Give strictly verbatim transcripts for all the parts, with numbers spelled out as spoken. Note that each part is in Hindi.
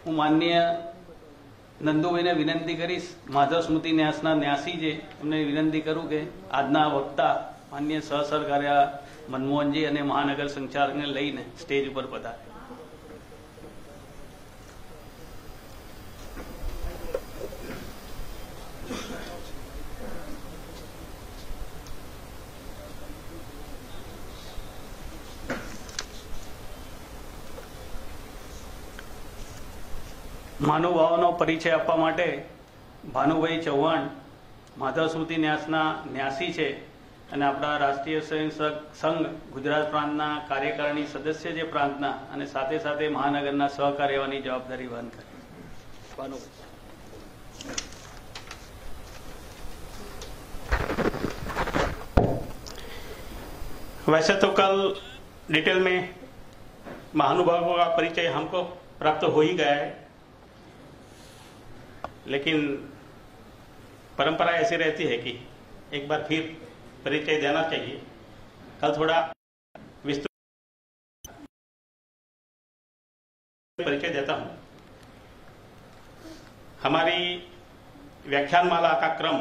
હું માનનીય નંદુભાઈને વિનંતી કરીશ, માધવ સ્મૃતિ ન્યાસના ન્યાસી છે એમને વિનંતી કરું કે આજના વક્તા માનનીય સહસરકાર્ય મનમોહનજી અને મહાનગર સંચાલકને લઈને સ્ટેજ ઉપર પધારે. મહાનુભાવોનો પરિચય આપવા માટે ભાનુભાઈ ચૌહાણ માધવ સ્મૃતિ ન્યાસના ન્યાસી છે અને આપણા રાષ્ટ્રીય સ્વયંસેવક સંઘ ગુજરાત પ્રાંતના કાર્યકારિણી સદસ્ય છે પ્રાંતના, અને સાથે સાથે મહાનગરના સહકાર્યવાહની જવાબદારી વહન કરે. ભાનુભાઈ. वैसे तो कल डिटेल में महानुभावों का परिचय हमको प्राप्त हो ही गया है, लेकिन परंपरा ऐसी रहती है कि एक बार फिर परिचय देना चाहिए. कल थोड़ा विस्तृत परिचय देता हूं. हमारी व्याख्यान माला का क्रम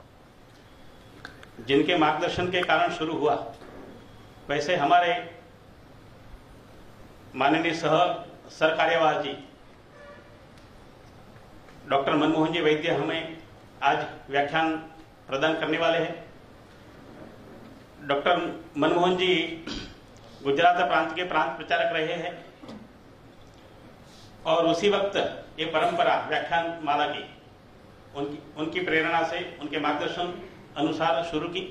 जिनके मार्गदर्शन के कारण शुरू हुआ, वैसे हमारे माननीय सह सरकार्यवाह जी डॉक्टर मनमोहन जी वैद्य हमें आज व्याख्यान प्रदान करने वाले हैं. डॉक्टर मनमोहन जी गुजरात प्रांत के प्रांत प्रचारक रहे हैं और उसी वक्त ये परंपरा व्याख्यान माला की उनकी उनकी प्रेरणा से, उनके मार्गदर्शन अनुसार शुरू की.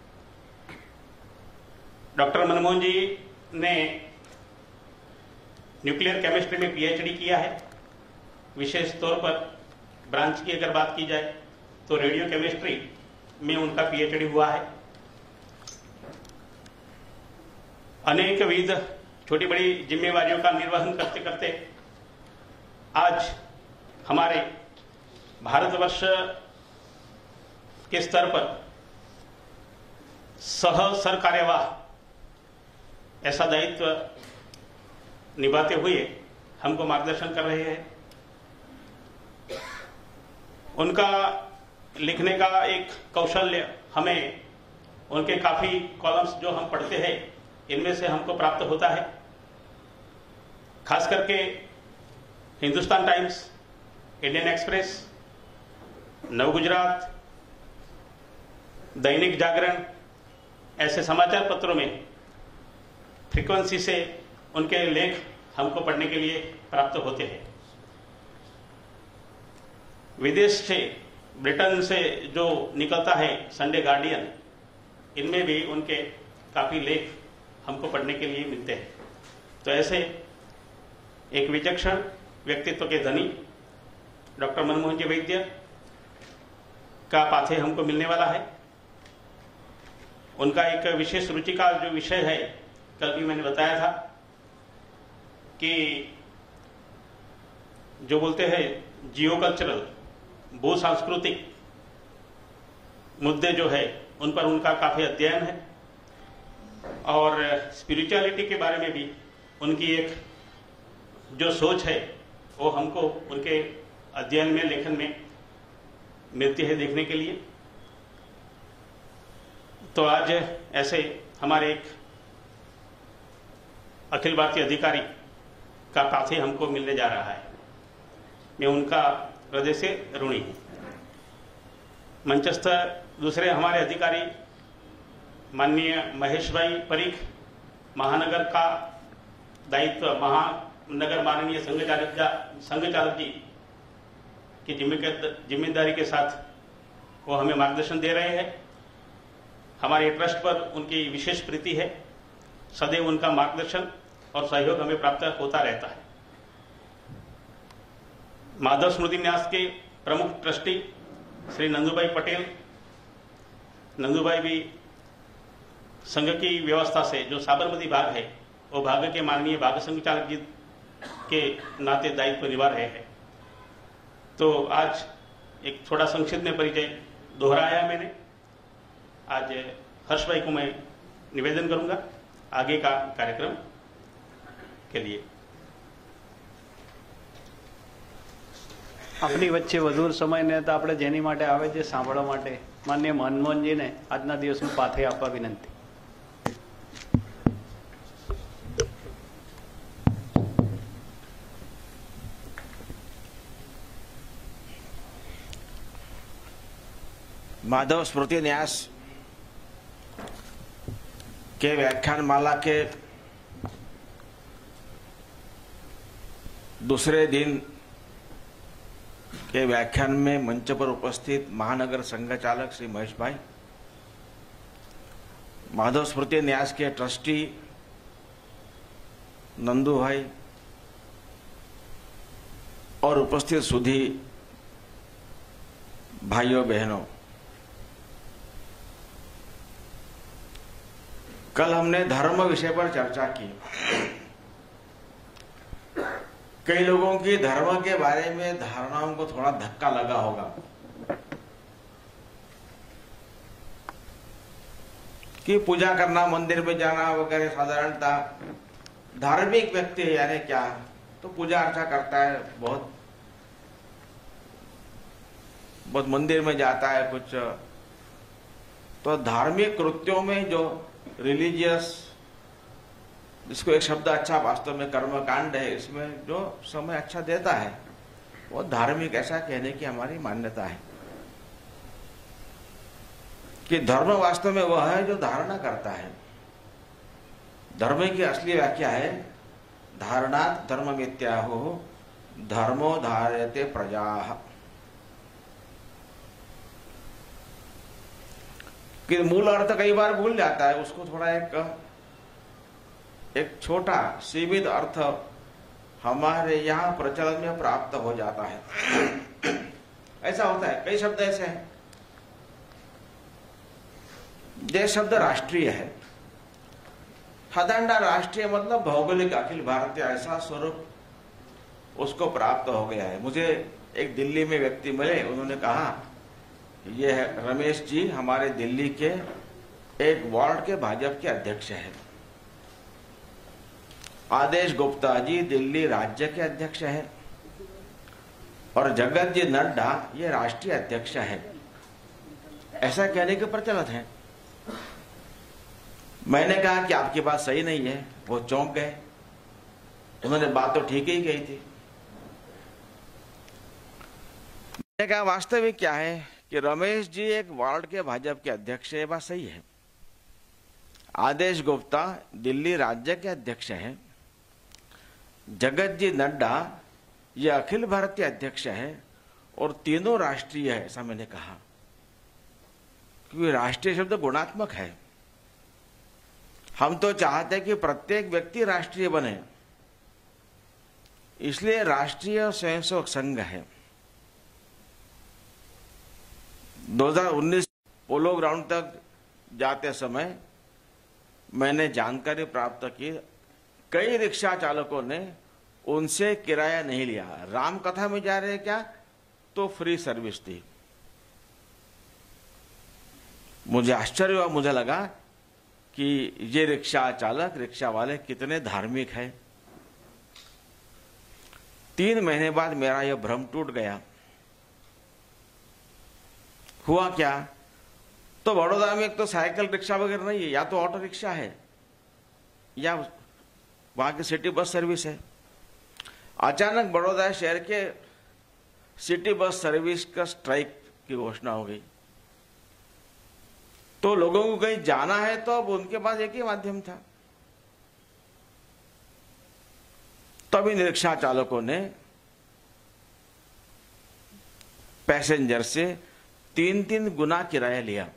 डॉक्टर मनमोहन जी ने न्यूक्लियर केमिस्ट्री में पीएचडी किया है. विशेष तौर पर ब्रांच की अगर बात की जाए तो रेडियो केमिस्ट्री में उनका पीएचडी हुआ है. अनेक विविध छोटी बड़ी जिम्मेवारियों का निर्वहन करते करते आज हमारे भारतवर्ष के स्तर पर सह सरकार्यवाह ऐसा दायित्व निभाते हुए हमको मार्गदर्शन कर रहे हैं. उनका लिखने का एक कौशल्य हमें उनके काफी कॉलम्स जो हम पढ़ते हैं इनमें से हमको प्राप्त होता है. खास करके हिंदुस्तान टाइम्स, इंडियन एक्सप्रेस, नव गुजरात, दैनिक जागरण ऐसे समाचार पत्रों में फ्रीक्वेंसी से उनके लेख हमको पढ़ने के लिए प्राप्त होते हैं. विदेश से, ब्रिटेन से जो निकलता है संडे गार्डियन, इनमें भी उनके काफी लेख हमको पढ़ने के लिए मिलते हैं. तो ऐसे एक विचक्षण व्यक्तित्व के धनी डॉक्टर मनमोहन जी वैद्य का पाथे हमको मिलने वाला है. उनका एक विशेष रुचि का जो विषय है, कल भी मैंने बताया था कि जो बोलते हैं जियो कल्चरल, भू सांस्कृतिक मुद्दे जो है उन पर उनका काफी अध्ययन है और स्पिरिचुअलिटी के बारे में भी उनकी एक जो सोच है वो हमको उनके अध्ययन में, लेखन में मिलती है देखने के लिए. तो आज ऐसे हमारे एक अखिल भारतीय अधिकारी का पाथे हमको मिलने जा रहा है. मैं उनका हृदय से ऋणी हूं. मंचस्थ दूसरे हमारे अधिकारी माननीय महेश भाई परीख, महानगर का दायित्व महानगर माननीय संघ चालक संघ चालक जी की जिम्मेदारी के साथ वो हमें मार्गदर्शन दे रहे हैं. हमारे ट्रस्ट पर उनकी विशेष प्रीति है. सदैव उनका मार्गदर्शन और सहयोग हमें प्राप्त होता रहता है. माधव स्मृति न्यास के प्रमुख ट्रस्टी श्री नंदूभाई पटेल, नंदूभाई भी संघ की व्यवस्था से जो साबरमती भाग है वो भाग के माननीय भाग संचालक जी के नाते दायित्व निभा रहे हैं. तो आज एक थोड़ा संक्षिप्त में परिचय दोहराया मैंने. आज हर्ष भाई को मैं निवेदन करूंगा आगे का कार्यक्रम के लिए. આપણી વચ્ચે વધુ સમય ને તો આપણે જેની માટે આવે છે સાંભળવા માટે માનનીય મનમોહનજીને આજના દિવસનું પાથે આપવા વિનંતી. माधव स्मृति न्यास के व्याख्यान माला के दूसरे दिन के व्याख्यान में मंच पर उपस्थित महानगर संघ चालक श्री महेश भाई, माधव स्मृति न्यास के ट्रस्टी नंदू भाई और उपस्थित सुधी भाइयों बहनों, कल हमने धर्म विषय पर चर्चा की. कई लोगों की धर्म के बारे में धारणाओं को थोड़ा धक्का लगा होगा. कि पूजा करना, मंदिर में जाना वगैरह साधारणता धार्मिक व्यक्ति है यानी क्या, तो पूजा अर्चा करता है, बहुत बहुत मंदिर में जाता है कुछ, तो धार्मिक कृत्यों में जो रिलीजियस, जिसको एक शब्द अच्छा वास्तव में कर्म कांड है, इसमें जो समय अच्छा देता है वो धार्मिक, ऐसा कहने की हमारी मान्यता है कि धर्म वास्तव में वह है जो धारणा करता है. धर्म की असली व्याख्या है धारणात् धर्म मिथ्याहो धर्मो धार्यते प्रजाः. कि मूल अर्थ कई बार भूल जाता है, उसको थोड़ा एक एक छोटा सीमित अर्थ हमारे यहाँ प्रचलन में प्राप्त हो जाता है. ऐसा होता है, कई शब्द ऐसे हैं. ये शब्द राष्ट्रीय है. साधारण राष्ट्रीय मतलब भौगोलिक अखिल भारतीय, ऐसा स्वरूप उसको प्राप्त हो गया है. मुझे एक दिल्ली में व्यक्ति मिले, उन्होंने कहा ये रमेश जी हमारे दिल्ली के एक वार्ड के भाजपा के अध्यक्ष हैं. आदेश गुप्ता जी दिल्ली राज्य के अध्यक्ष हैं और जगत जी नड्डा ये राष्ट्रीय अध्यक्ष हैं. ऐसा कहने के प्रचलित है. मैंने कहा कि आपकी बात सही नहीं है. वो चौंक गए. उन्होंने बात तो ठीक ही कही थी. मैंने कहा वास्तविक क्या है कि रमेश जी एक वार्ड के भाजपा के अध्यक्ष है, बात सही है. आदेश गुप्ता दिल्ली राज्य के अध्यक्ष हैं. जगत जी नड्डा ये अखिल भारतीय अध्यक्ष है और तीनों राष्ट्रीय है, ऐसा मैंने कहा. क्योंकि राष्ट्रीय शब्द गुणात्मक है. हम तो चाहते हैं कि प्रत्येक व्यक्ति राष्ट्रीय बने, इसलिए राष्ट्रीय स्वयंसेवक संघ है. दो हज़ार उन्नीस पोलो ग्राउंड तक जाते समय मैंने जानकारी प्राप्त की, कई रिक्शा चालकों ने उनसे किराया नहीं लिया. राम कथा में जा रहे क्या, तो फ्री सर्विस थी. मुझे आश्चर्य हुआ. मुझे लगा कि ये रिक्शा चालक, रिक्शा वाले कितने धार्मिक है. तीन महीने बाद मेरा यह भ्रम टूट गया. हुआ क्या, तो बड़ौदा में एक तो साइकिल रिक्शा वगैरह नहीं है, या तो ऑटो रिक्शा है या वहां की सिटी बस सर्विस है. अचानक बड़ौदा शहर के सिटी बस सर्विस का स्ट्राइक की घोषणा हो गई. तो लोगों को कहीं जाना है तो अब उनके पास एक ही माध्यम था. तब इन रिक्शा चालकों ने पैसेंजर से तीन तीन गुना किराया लिया.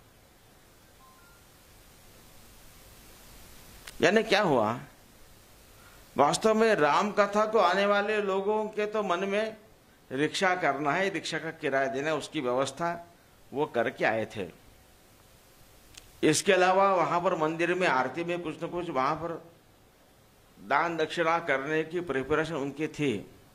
यानी क्या हुआ, वास्तव में राम कथा को आने वाले लोगों के तो मन में रिक्शा करना है, रिक्शा का किराया देना है, उसकी व्यवस्था वो करके आए थे. इसके अलावा वहां पर मंदिर में आरती में कुछ न कुछ वहां पर दान दक्षिणा करने की प्रिपरेशन उनकी थी.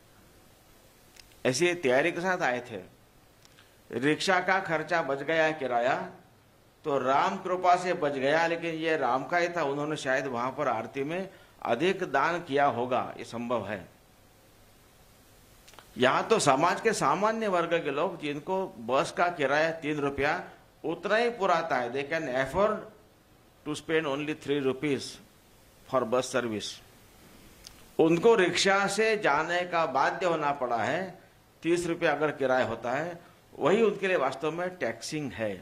ऐसी तैयारी के साथ आए थे. रिक्शा का खर्चा बच गया, किराया तो राम कृपा से बच गया, लेकिन ये राम का ही था. उन्होंने शायद वहां पर आरती में अधिक दान किया होगा, ये संभव है. यहाँ तो समाज के सामान्य वर्ग के लोग जिनको बस का किराया तीन रुपया उतना ही पुराता है, they can afford to spend only three rupees for bus service, उनको रिक्शा से जाने का बाध्य होना पड़ा है। तीस रुपया अगर किराया होता है, वही उनके लिए वास्तव में टैक्सिंग है।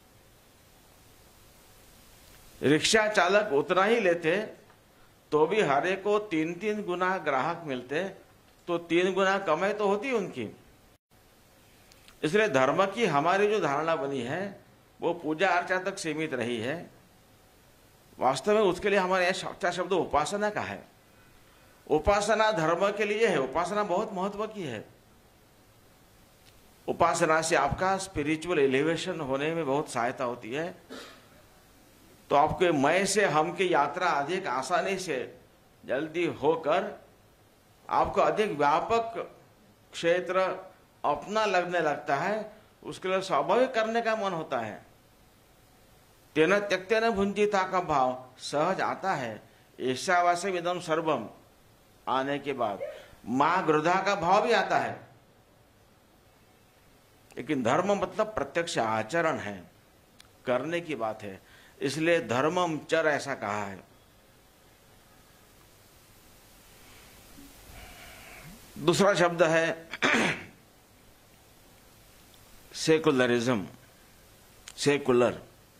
रिक्शा चालक उतना ही लेते तो भी हर एक को तीन तीन गुना ग्राहक मिलते, तो तीन गुना कमाई तो होती उनकी। इसलिए धर्म की हमारी जो धारणा बनी है वो पूजा अर्चा तक सीमित रही है। वास्तव में उसके लिए हमारे यहाँ अच्छा शब्द उपासना का है। उपासना धर्म के लिए है, उपासना बहुत महत्व की है। उपासना से आपका स्पिरिचुअल एलिवेशन होने में बहुत सहायता होती है। तो आपके मैं से हम की यात्रा अधिक आसानी से जल्दी होकर आपको अधिक व्यापक क्षेत्र अपना लगने लगता है। उसके लिए स्वाभाविक करने का मन होता है। तेन त्यक्तेन भुंजिता का भाव सहज आता है। ईशावास्यम इदम सर्वम आने के बाद मां गृधा का भाव भी आता है। लेकिन धर्म मतलब प्रत्यक्ष आचरण है, करने की बात है। इसलिए धर्मम चर ऐसा कहा है। दूसरा शब्द है सेकुलरिज्म, सेकुलर।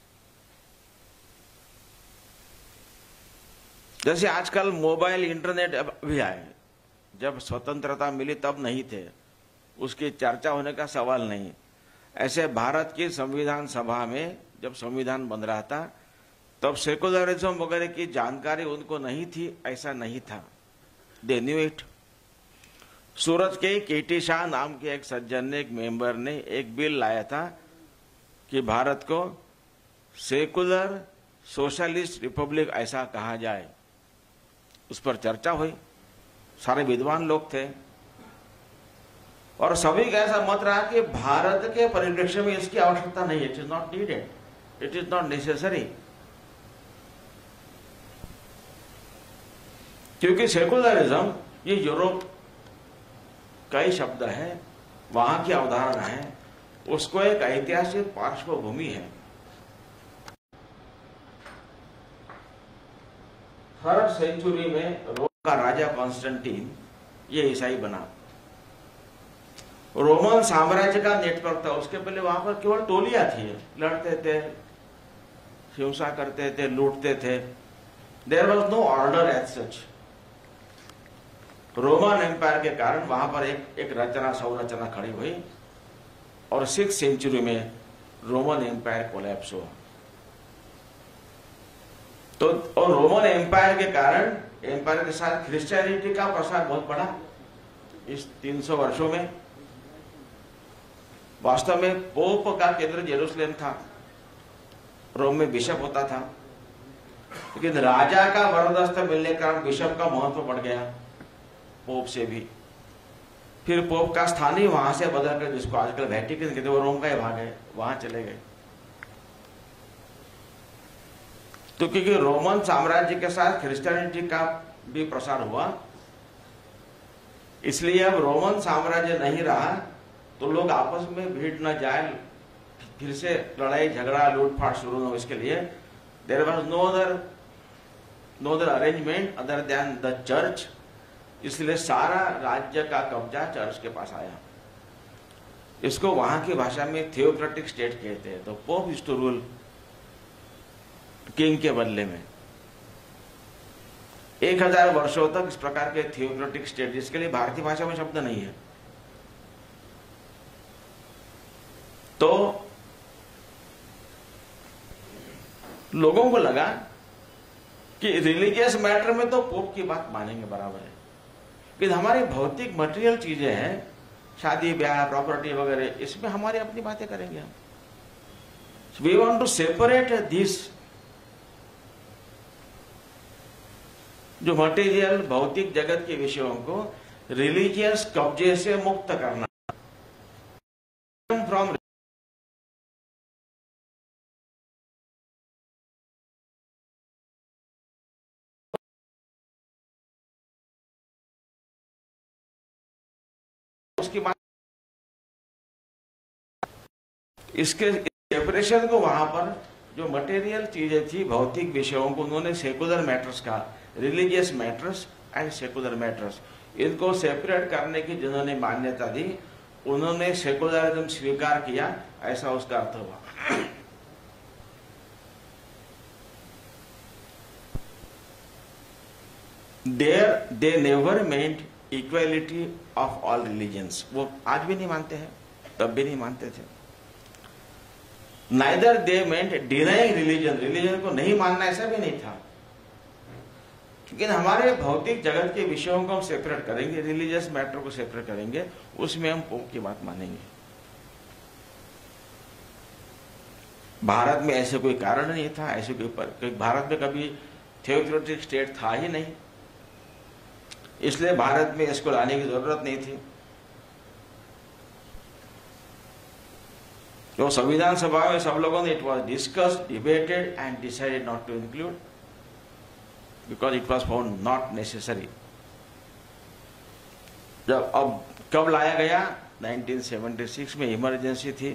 जैसे आजकल मोबाइल इंटरनेट भी आए, जब स्वतंत्रता मिली तब नहीं थे, उसकी चर्चा होने का सवाल नहीं। ऐसे भारत की संविधान सभा में जब संविधान बन रहा था तब सेकुलरिज्म वगैरह की जानकारी उनको नहीं थी, ऐसा नहीं था। They knew it. सूरत के केटी शाह नाम के एक सज्जन ने, एक मेंबर ने एक बिल लाया था कि भारत को सेकुलर सोशलिस्ट रिपब्लिक ऐसा कहा जाए। उस पर चर्चा हुई, सारे विद्वान लोग थे और सभी का ऐसा मत रहा कि भारत के परिप्रेक्ष्य में इसकी आवश्यकता नहीं है। It is not needed, it is not necessary. क्योंकि सेकुलरिज्म ये यूरोप का ही शब्द है, वहां की अवधारणा है, उसको एक ऐतिहासिक पार्श्वभूमि है। थर्ड सेंचुरी में रोम का राजा कॉन्स्टेंटीन ये ईसाई बना। रोमन साम्राज्य का नेटवर्क था। उसके पहले वहां पर केवल टोलियां थी, लड़ते थे, हिंसा करते थे, लूटते थे। There was no order as such. Roman empire के कारण वहां पर एक एक रचना संरचना खड़ी हुई और सिक्स सेंचुरी में रोमन एम्पायर कोलैप्स हुआ। तो और रोमन एम्पायर के कारण, एम्पायर के साथ क्रिश्चियनिटी का प्रसार बहुत बढ़ा इस तीन सौ वर्षों में। वास्तव में पोप का केंद्र जेरूसलेम था, रोम में बिशप होता था, लेकिन राजा का वरदस्त मिलने के कारण बिशप का महत्व बढ़ गया पोप से भी। फिर पोप का स्थान ही वहां से बदल कर, जिसको आजकल वेटिकन कहते हैं, वो रोम का ही भाग है, वहां चले गए। तो क्योंकि रोमन साम्राज्य के साथ क्रिश्चियनिटी का भी प्रसार हुआ, इसलिए अब रोमन साम्राज्य नहीं रहा तो लोग आपस में भीड़ न जाए, फिर से लड़ाई झगड़ा लूटफाट शुरू न हो। इसके लिए there was no other no other arrangement other than the church. इसलिए सारा राज्य का कब्जा चर्च के पास आया। इसको वहां की भाषा में थियोक्रेटिक स्टेट कहते हैं। तो pope used to rule king के बदले में। एक हजार वर्षों तक इस प्रकार के थियोक्रेटिक स्टेट, जिसके लिए भारतीय भाषा में शब्द नहीं है। तो लोगों को लगा कि रिलीजियस मैटर में तो पोप की बात मानेंगे बराबर है, लेकिन हमारी भौतिक मटेरियल चीजें हैं, शादी ब्याह प्रॉपर्टी वगैरह, इसमें हमारी अपनी बातें करेंगे हम। We want to separate this, जो मटेरियल भौतिक जगत के विषयों को रिलीजियस कब्जे से मुक्त करना। फ्रॉम उसकी बात, इसके सेपरेशन को वहां पर जो मटेरियल चीजें थी, भौतिक विषयों को उन्होंने सेकुलर मैटर्स का, religious matters and secular matters, इनको सेपरेट करने की जिन्होंने मान्यता दी, उन्होंने सेकुलरिज्म स्वीकार किया, ऐसा उसका अर्थ हुआ। There they never meant equality of all religions, वो आज भी नहीं मानते हैं, तब भी नहीं मानते थे। Neither they meant denying religion, religion को नहीं मानना ऐसा भी नहीं था, लेकिन हमारे भौतिक जगत के विषयों को हम सेपरेट करेंगे, रिलीजियस मैटर को सेपरेट करेंगे, उसमें हम पोप की बात मानेंगे। भारत में ऐसे कोई कारण नहीं था, ऐसे कोई पर, भारत में कभी थियोक्रेटिक स्टेट था ही नहीं, इसलिए भारत में इसको लाने की जरूरत नहीं थी। तो संविधान सभा में सब लोगों ने it was discussed, debated and decided not to include because it was found not necessary. जब अब कब लाया गया? नाइनटीन सेवेंटी सिक्स में, इमरजेंसी थी।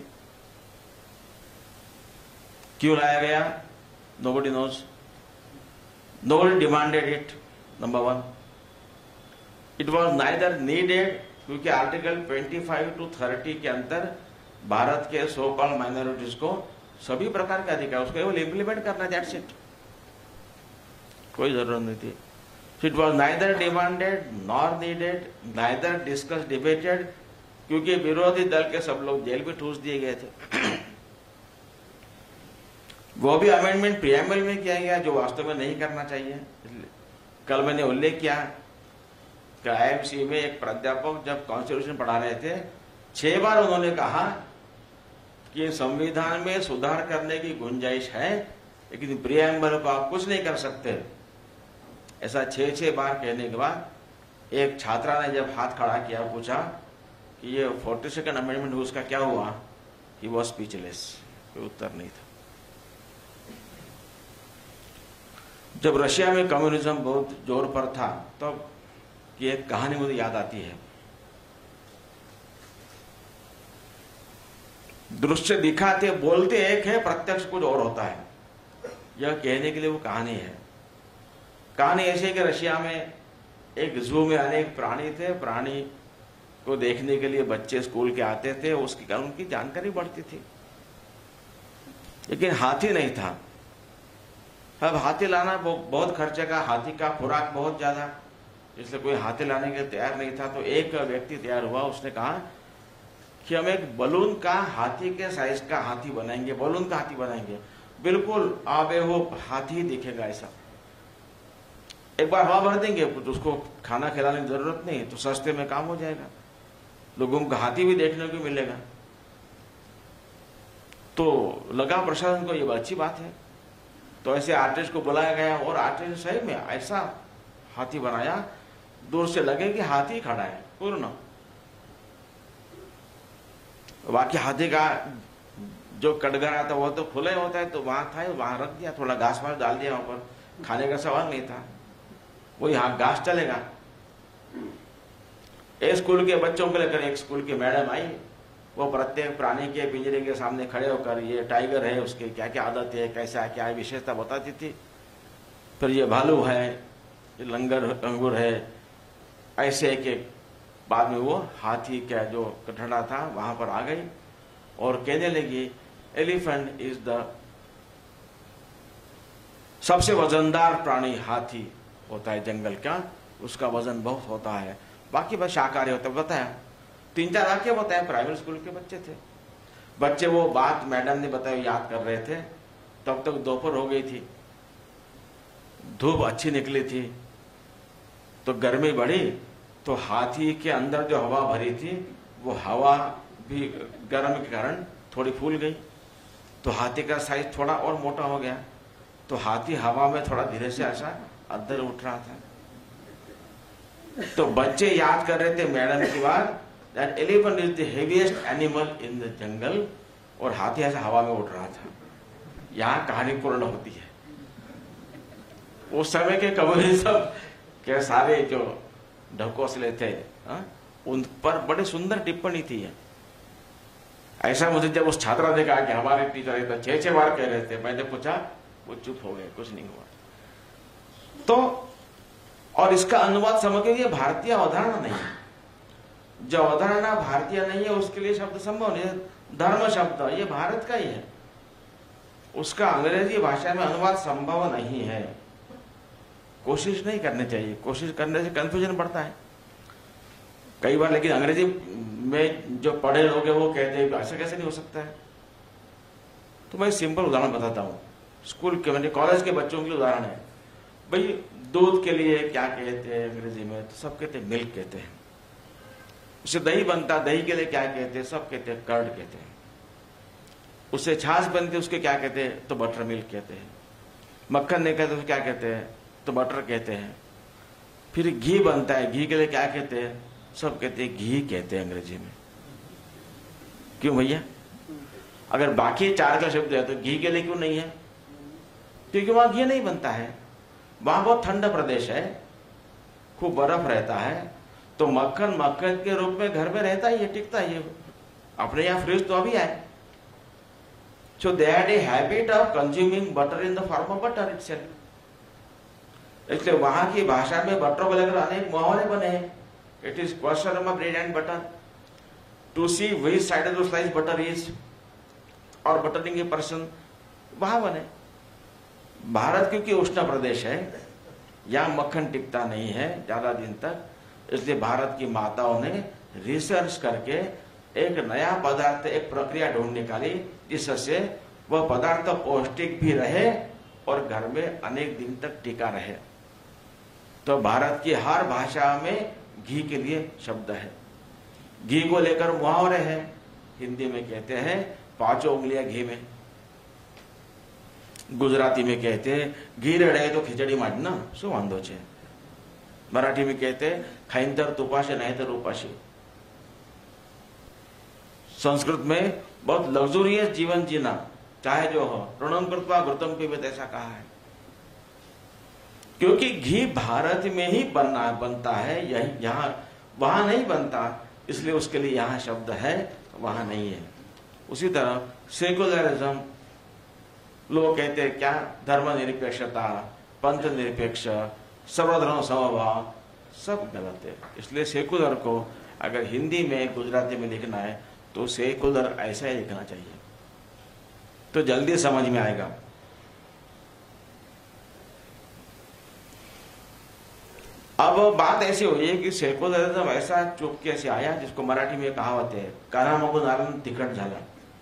क्यों लाया गया? Nobody knows, nobody demanded it, number one. It was neither needed, क्योंकि आर्टिकल पच्चीस टू तीस के अंदर भारत के सो कॉल्ड माइनॉरिटीज को सभी प्रकार के अधिकार, उसको केवल इम्प्लीमेंट करना, दैट्स इट, कोई जरूरत नहीं थी। It was neither demanded nor needed, neither discuss debated, क्योंकि विरोधी दल के सब लोग जेल में ठूस दिए गए थे। वो भी अमेंडमेंट प्रीएम्बल में किया गया जो वास्तव में नहीं करना चाहिए। कल मैंने उल्लेख किया कि आईएमसी में एक प्राध्यापक जब कॉन्स्टिट्यूशन पढ़ा रहे थे, छह बार उन्होंने कहा कि संविधान में सुधार करने की गुंजाइश है, लेकिन प्रीएम्बल को आप कुछ नहीं कर सकते। ऐसा छह छह बार कहने के बाद एक छात्रा ने जब हाथ खड़ा किया, पूछा कि ये फोर्टी सेकेंड अमेंडमेंट उसका क्या हुआ, ही वॉज स्पीचलेस, कोई उत्तर नहीं था। जब रशिया में कम्युनिज्म बहुत जोर पर था, तब तो ये एक कहानी मुझे याद आती है। दृश्य दिखाते बोलते एक है, प्रत्यक्ष कुछ और होता है, यह कहने के लिए वो कहानी है। कहानी ऐसी है कि रशिया में एक जू में अनेक प्राणी थे, प्राणी को देखने के लिए बच्चे स्कूल के आते थे, उसकी कारण उनकी जानकारी बढ़ती थी, लेकिन हाथी नहीं था। अब हाथी लाना बहुत खर्चे का, हाथी का खुराक बहुत ज्यादा, इसलिए कोई हाथी लाने के लिए तैयार नहीं था। तो एक व्यक्ति तैयार हुआ, उसने कहा कि हम एक बलून का हाथी के साइज का हाथी बनाएंगे, बलून का हाथी बनाएंगे, बिल्कुल आबेहूब हाथी दिखेगा ऐसा। एक बार हवा भर देंगे, कुछ उसको खाना खिलाने की जरूरत नहीं, तो सस्ते में काम हो जाएगा, लोगों को हाथी भी देखने को मिलेगा। तो लगा प्रशासन को ये अच्छी बात है, तो ऐसे आर्टिस्ट को बुलाया गया और आर्टिस्ट सही में ऐसा हाथी बनाया, दूर से लगे कि हाथी खड़ा है पूर्ण। बाकी हाथी का जो कटघरा था वो तो खुला ही होता है, तो वहां था, वहां रख दिया, थोड़ा घास वास डाल दिया ऊपर, खाने का सवाल नहीं था, वो यहाँ घास चलेगा। एक स्कूल के बच्चों को लेकर एक स्कूल की मैडम आई, वो प्रत्येक प्राणी के पिंजरे के सामने खड़े होकर ये टाइगर है, उसकी क्या क्या आदत है, कैसा है, क्या विशेषता बताती थी। फिर ये भालू है, ये लंगर अंगूर है, ऐसे एक एक। बाद में वो हाथी का जो कटड़ा था वहां पर आ गई और कहने लगी, एलिफेंट इज द सबसे वजनदार प्राणी हाथी होता है जंगल का, उसका वजन बहुत होता है, बाकी बस शाकाहारी होता है। बताया, तीन चार वाक्य बताया, प्राइवेट स्कूल के बच्चे थे। बच्चे वो बात मैडम ने बताया याद कर रहे थे, तब तक दोपहर हो गई थी, धूप अच्छी निकली थी, तो गर्मी बढ़ी, तो हाथी के अंदर जो हवा भरी थी वो हवा भी गर्म के कारण थोड़ी फूल गई, तो हाथी का साइज थोड़ा और मोटा हो गया, तो हाथी हवा में थोड़ा धीरे से ऐसा अंदर उठ रहा था। तो बच्चे याद कर रहे थे मैडम की बात, that elephant is the heaviest animal in the jungle, और हाथी ऐसा हवा में उड़ रहा था। यहाँ कहानी पूर्ण होती है। उस समय के कम्युनिज्म के सारे जो ढकोसले थे, हा? उन पर बड़े सुंदर टिप्पणी थी है। ऐसा मुझे जब उस छात्रा ने कहा कि हमारे टीचर इतना छह छह बार कह रहे थे, मैंने पूछा, वो चुप हो गए, कुछ नहीं हुआ। तो और इसका अनुवाद समझ के, ये भारतीय अवधारणा नहीं है। जो अवधारणा भारतीय नहीं है उसके लिए शब्द संभव नहीं है। धर्म शब्द ये भारत का ही है, उसका अंग्रेजी भाषा में अनुवाद संभव नहीं है। कोशिश नहीं करनी चाहिए, कोशिश करने से कंफ्यूजन बढ़ता है कई बार। लेकिन अंग्रेजी में जो पढ़े लोग हैं वो कहते हैं ऐसा कैसे नहीं हो सकता है। तो मैं सिंपल उदाहरण बताता हूँ, स्कूल के मैंने कॉलेज के बच्चों के लिए उदाहरण है। भाई दूध के लिए क्या कहते हैं अंग्रेजी में? तो सब कहते हैं मिल्क कहते हैं। उससे दही बनता, दही के लिए क्या कहते हैं? सब कहते हैं कर्ड कहते हैं। उससे छाछ बनती है, उसके क्या कहते हैं? तो बटर मिल्क कहते हैं। मक्खन नहीं कहते तो क्या कहते हैं? तो बटर कहते हैं। फिर घी बनता है, घी के लिए क्या कहते हैं? सब कहते हैं घी कहते हैं अंग्रेजी में। क्यों भैया? अगर बाकी चार का शब्द है तो घी के लिए क्यों नहीं है? क्योंकि वहां घी नहीं बनता है, वहां बहुत ठंडा प्रदेश है, खूब बर्फ रहता है। तो मक्खन मक्खन के रूप में घर में रहता ही है, टिकता ही है। अपने यहाँ फ्रिज तो अभी आए। So they had a habit of consuming butter in the form of butter itself. इसलिए वहां की भाषा में बटर को लेकर अनेक मुहावरे बने हैं। It is question of bread and butter. To see which side of the slice butter is, और बटरिंग ए पर्सन, वहां बने। भारत क्योंकि उष्ण प्रदेश है, यहाँ मक्खन टिकता नहीं है ज्यादा दिन तक, इसलिए भारत की माताओं ने रिसर्च करके एक नया पदार्थ, एक प्रक्रिया ढूंढ निकाली जिससे वह पदार्थ पौष्टिक भी रहे और घर में अनेक दिन तक टिका रहे। तो भारत की हर भाषा में घी के लिए शब्द है। घी को लेकर मुहावरे हैं। हिंदी में कहते हैं पांचों उंगलियां घी में, गुजराती में कहते हैं घी रड़े तो खिचड़ी मांडना शू वांधो छे, मराठी में कहते हैं खाइंतर तुपाशे नहीं तो रूपाशी। संस्कृत में बहुत लग्जूरियस जीवन जीना चाहे जो हो, ऋणम कृत्वा घृतम पिबेत, ऐसा कहा है। क्योंकि घी भारत में ही बनना बनता है, यही यहाँ वहां नहीं बनता, इसलिए उसके लिए यहाँ शब्द है, वहां नहीं है। उसी तरह सेकुलरिज्म, लोग कहते हैं क्या? धर्मनिरपेक्षता, पंथ निरपेक्ष, सर्वधर्म समभाव, सब गलत है। इसलिए सेकुलर को अगर हिंदी में गुजराती में लिखना है तो सेकुलर ऐसा ही लिखना चाहिए, तो जल्दी समझ में आएगा। अब बात ऐसी हुई है कि सेकुलरिज्म ऐसा चुपके से आया, जिसको मराठी में कहावत है काना मगो नारायण तिखट झाला।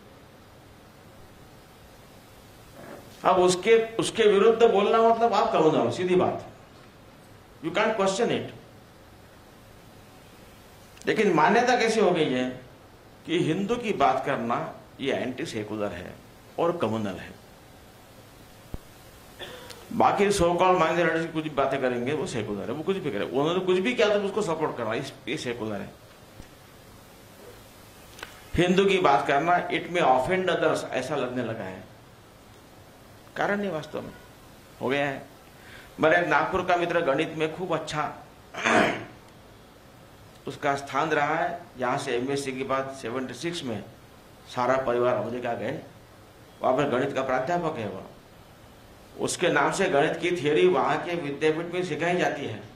अब उसके उसके विरुद्ध बोलना मतलब आप कहो ना, सीधी बात, यू कैंट क्वेश्चन इट। लेकिन मान्यता कैसी हो गई है कि हिंदू की बात करना ये एंटी सेकुलर है और कम्युनल है। बाकी सो कॉल्ड माइनॉरिटीज कुछ बातें करेंगे वो सेकुलर है, वो कुछ भी करे, उन्होंने कुछ भी किया तो उसको सपोर्ट करना, ये सेकुलर है। हिंदू की बात करना इट में ऑफेंड अदर्स ऐसा लगने लगा है, कारण नहीं वास्तव में हो गया है। मेरा एक नागपुर का मित्र गणित में खूब अच्छा उसका स्थान रहा है। यहाँ से एमएससी के बाद छिहत्तर में सारा परिवार अमेरिका गए, वहां पर गणित का प्राध्यापक है। वह उसके नाम से गणित की थियोरी वहां के विद्यापीठ में सिखाई जाती है।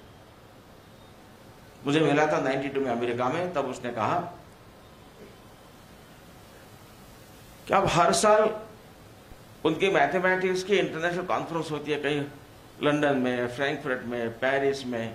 मुझे मिला था बानवे में अमेरिका में, तब उसने कहा कि अब हर साल उनकी मैथमेटिक्स की इंटरनेशनल कॉन्फ्रेंस होती है, कहीं लंदन में, फ्रैंकफर्ट में, पेरिस में।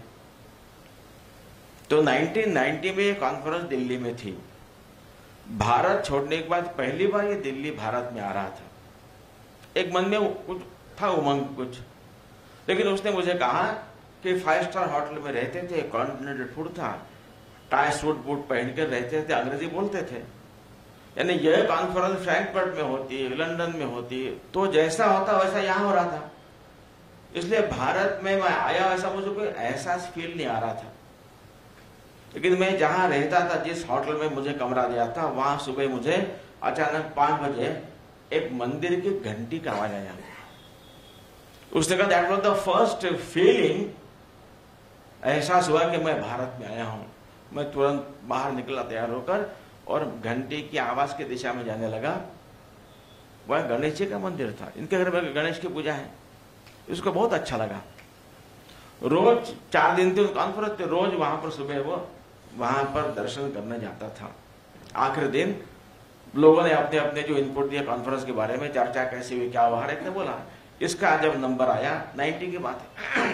तो उन्नीस सौ नब्बे में ये कॉन्फ्रेंस दिल्ली में थी। भारत छोड़ने के बाद पहली बार ये दिल्ली भारत में आ रहा था। एक मन में कुछ था उमंग कुछ, लेकिन उसने मुझे कहा कि फाइव स्टार होटल में रहते थे, कॉन्टिनेंटल फूड था, टाई सूट बूट पहन कर रहते थे, अंग्रेजी बोलते थे। यानी यह कॉन्फ्रेंस फ्रैंकफर्ट में होती, लंदन में होती, तो जैसा होता वैसा यहाँ हो रहा था। इसलिए भारत में मैं आया वैसा मुझे कोई एहसास फील नहीं आ रहा था। लेकिन मैं जहां रहता था, जिस होटल में मुझे कमरा दिया था, वहां सुबह मुझे अचानक पांच बजे एक मंदिर की घंटी का आवाज आया। उसने कहा that was the first feeling, एहसास हुआ कि मैं भारत में आया हूं। मैं तुरंत बाहर निकला तैयार होकर और घंटे की आवाज की दिशा में जाने लगा। वह गणेश जी का मंदिर था, इनके घर में गणेश की पूजा है। इसको बहुत अच्छा लगा। रोज चार दिन थे कॉन्फ्रेंस थे, रोज वहां पर सुबह वो वहां पर दर्शन करने जाता था। आखिरी दिन लोगों ने अपने अपने जो इनपुट दिया कॉन्फ्रेंस के बारे में, चर्चा कैसी हुई, क्या हुआ, हर एक ने बोला। इसका जब नंबर आया नाइन्टी की बात है,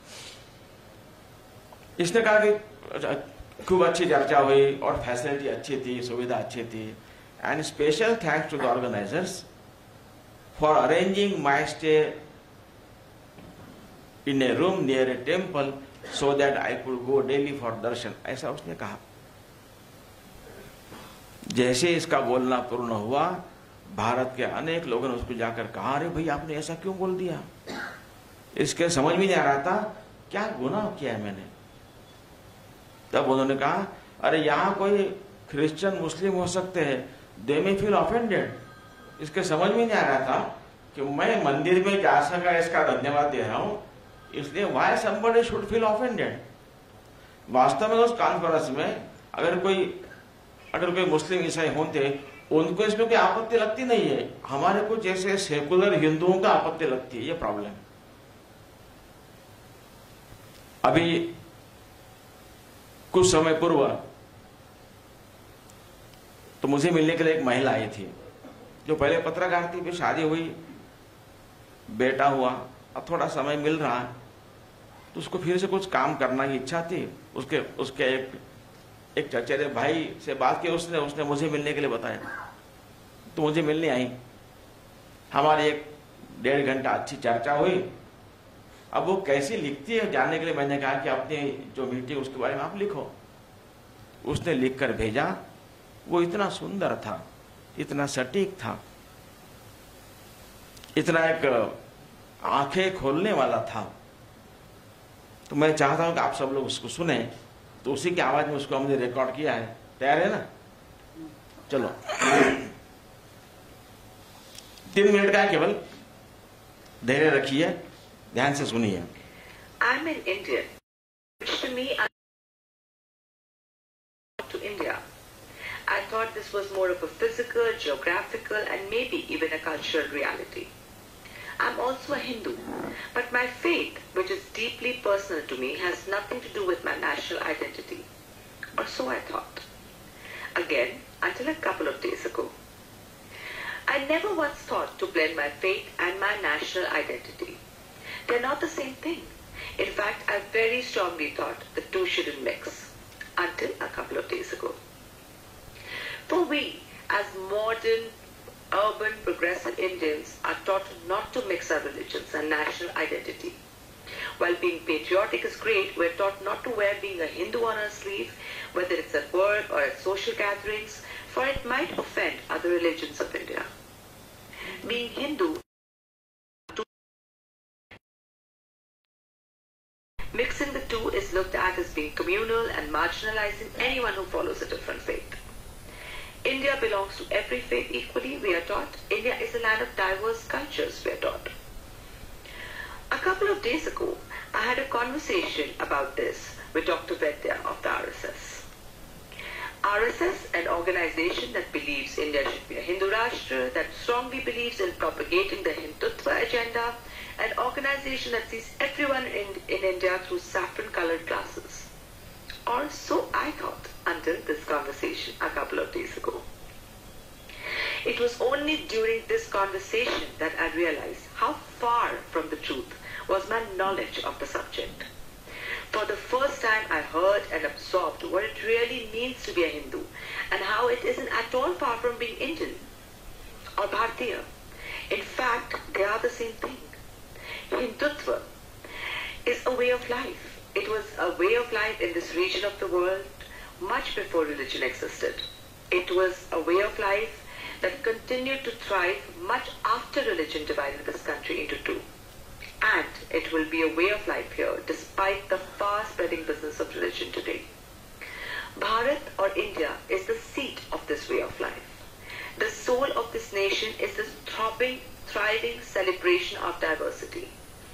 इसने कहा कि खूब अच्छी चर्चा हुई और फैसिलिटी अच्छी थी, सुविधा अच्छी थी, and special thanks to the organisers for arranging my stay in a room near a temple so that I could go daily for darshan, ऐसा उसने कहा। जैसे इसका बोलना पूर्ण हुआ, भारत के अनेक लोगों ने उसको जाकर कहा, अरे भाई आपने ऐसा क्यों बोल दिया? इसके समझ में नहीं आ रहा था क्या गुनाह किया है मैंने। तब उन्होंने कहा, अरे यहां कोई क्रिश्चियन मुस्लिम हो सकते हैं, दे मे फील ऑफेंडेड। इसके समझ में नहीं आ रहा था कि मैं मंदिर में जा सका इसका धन्यवाद दे रहा हूं, इसलिए why somebody should feel offended. वास्तव में उस कॉन्फ्रेंस में अगर कोई अगर कोई मुस्लिम ईसाई होते, उनको इसमें कोई आपत्ति लगती नहीं है, हमारे कुछ ऐसे सेकुलर हिंदुओं का आपत्ति लगती है, ये प्रॉब्लम। अभी कुछ समय पूर्व तो मुझे मिलने के लिए एक महिला आई थी, जो पहले पत्रकार थी, फिर शादी हुई, बेटा हुआ, अब थोड़ा समय मिल रहा है तो उसको फिर से कुछ काम करना की इच्छा थी। उसके उसके एक एक चचेरे भाई से बात की उसने उसने मुझे मिलने के लिए बताया, तो मुझे मिलने आई। हमारी एक डेढ़ घंटा अच्छी चर्चा हुई। अब वो कैसी लिखती है जानने के लिए मैंने कहा कि अपनी जो मीटिंग उसके बारे में आप लिखो। उसने लिख कर भेजा। वो इतना सुंदर था, इतना सटीक था, इतना एक आंखें खोलने वाला था। तो मैं चाहता हूं कि आप सब लोग उसको सुने। तो उसी की आवाज में उसको हमने रिकॉर्ड किया है। तैयार है ना? चलो, तीन मिनट का है केवल, धैर्य रखिए, ध्यान से सुनिए। I'm an Indian, which to me I to India. I thought this was more of a physical, geographical, and maybe even a cultural reality. I'm also a Hindu, but my faith, which is deeply personal to me, has nothing to do with my national identity. Or so I thought. Again, until a couple of days ago. I never once thought to blend my faith and my national identity. They're not the same thing. In fact, I very strongly thought the two shouldn't mix. Until a couple of days ago. For we, as modern, urban, progressive Indians, are taught not to mix our religions and national identity. While being patriotic is great, we're taught not to wear being a Hindu on our sleeve, whether it's at work or at social gatherings, for it might offend other religions of India. Being Hindu, mixing the two is looked at as being communal and marginalizing anyone who follows a different faith. India belongs to every faith equally, we are taught. India is a land of diverse cultures, we are taught. A couple of days ago, I had a conversation about this with Doctor Vedya of the R S S. R S S, an organization that believes India should be a Hindu Rashtra, that strongly believes in propagating the Hindutva agenda, an organization that sees everyone in, in India through saffron-colored glasses. Or so I thought until this conversation a couple of days ago. It was only during this conversation that I realized how far from the truth was my knowledge of the subject. For the first time I heard and absorbed what it really means to be a Hindu and how it isn't at all far from being Indian or Bharatiya. In fact, they are the same thing. Hindutva is a way of life. It was a way of life in this region of the world much before religion existed. It was a way of life that continued to thrive much after religion divided this country into two. And it will be a way of life here despite the far-spreading business of religion today. Bharat or India is the seat of this way of life. The soul of this nation is this throbbing, thriving celebration of diversity.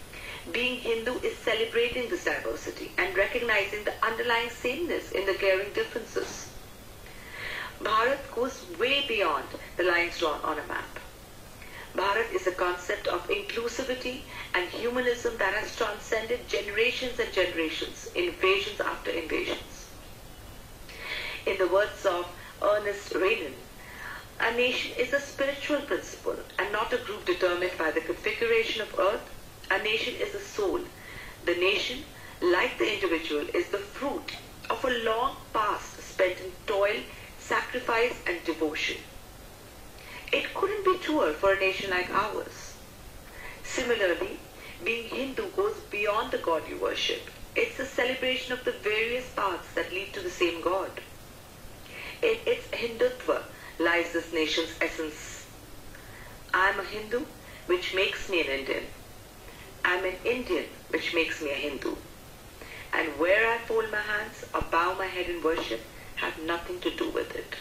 Being Hindu is celebrating this diversity and recognizing the underlying sameness in the glaring differences. Bharat goes way beyond the lines drawn on a map. Bharat is a concept of inclusivity and humanism that has transcended generations and generations, invasions after invasions. In the words of Ernest Renan, a nation is a spiritual principle and not a group determined by the configuration of earth. A nation is a soul. The nation, like the individual, is the fruit of a long past spent in toil, sacrifice and devotion. It couldn't be truer for a nation like ours. Similarly, being Hindu goes beyond the God you worship. It's a celebration of the various paths that lead to the same God. In its Hindutva lies this nation's essence. I am a Hindu, which makes me an Indian. I am an Indian, which makes me a Hindu. And where I fold my hands or bow my head in worship have nothing to do with it.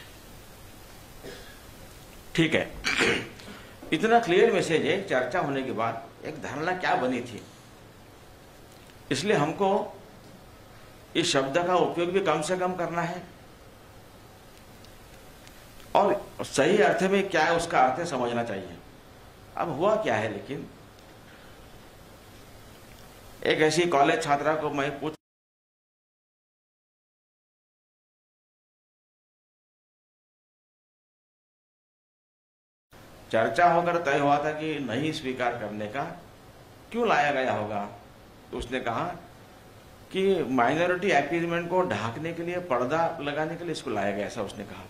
ठीक है, इतना क्लियर मैसेज है। चर्चा होने के बाद एक धारणा क्या बनी थी, इसलिए हमको इस शब्द का उपयोग भी कम से कम करना है और सही अर्थ में क्या है उसका अर्थ समझना चाहिए। अब हुआ क्या है, लेकिन एक ऐसी कॉलेज छात्रा को मैं पूछ चर्चा होकर तय हुआ था कि नहीं स्वीकार करने का, क्यों लाया गया होगा, तो उसने कहा कि माइनॉरिटी अपीजमेंट को ढांकने के लिए, पर्दा लगाने के लिए इसको लाया गया, ऐसा उसने कहा।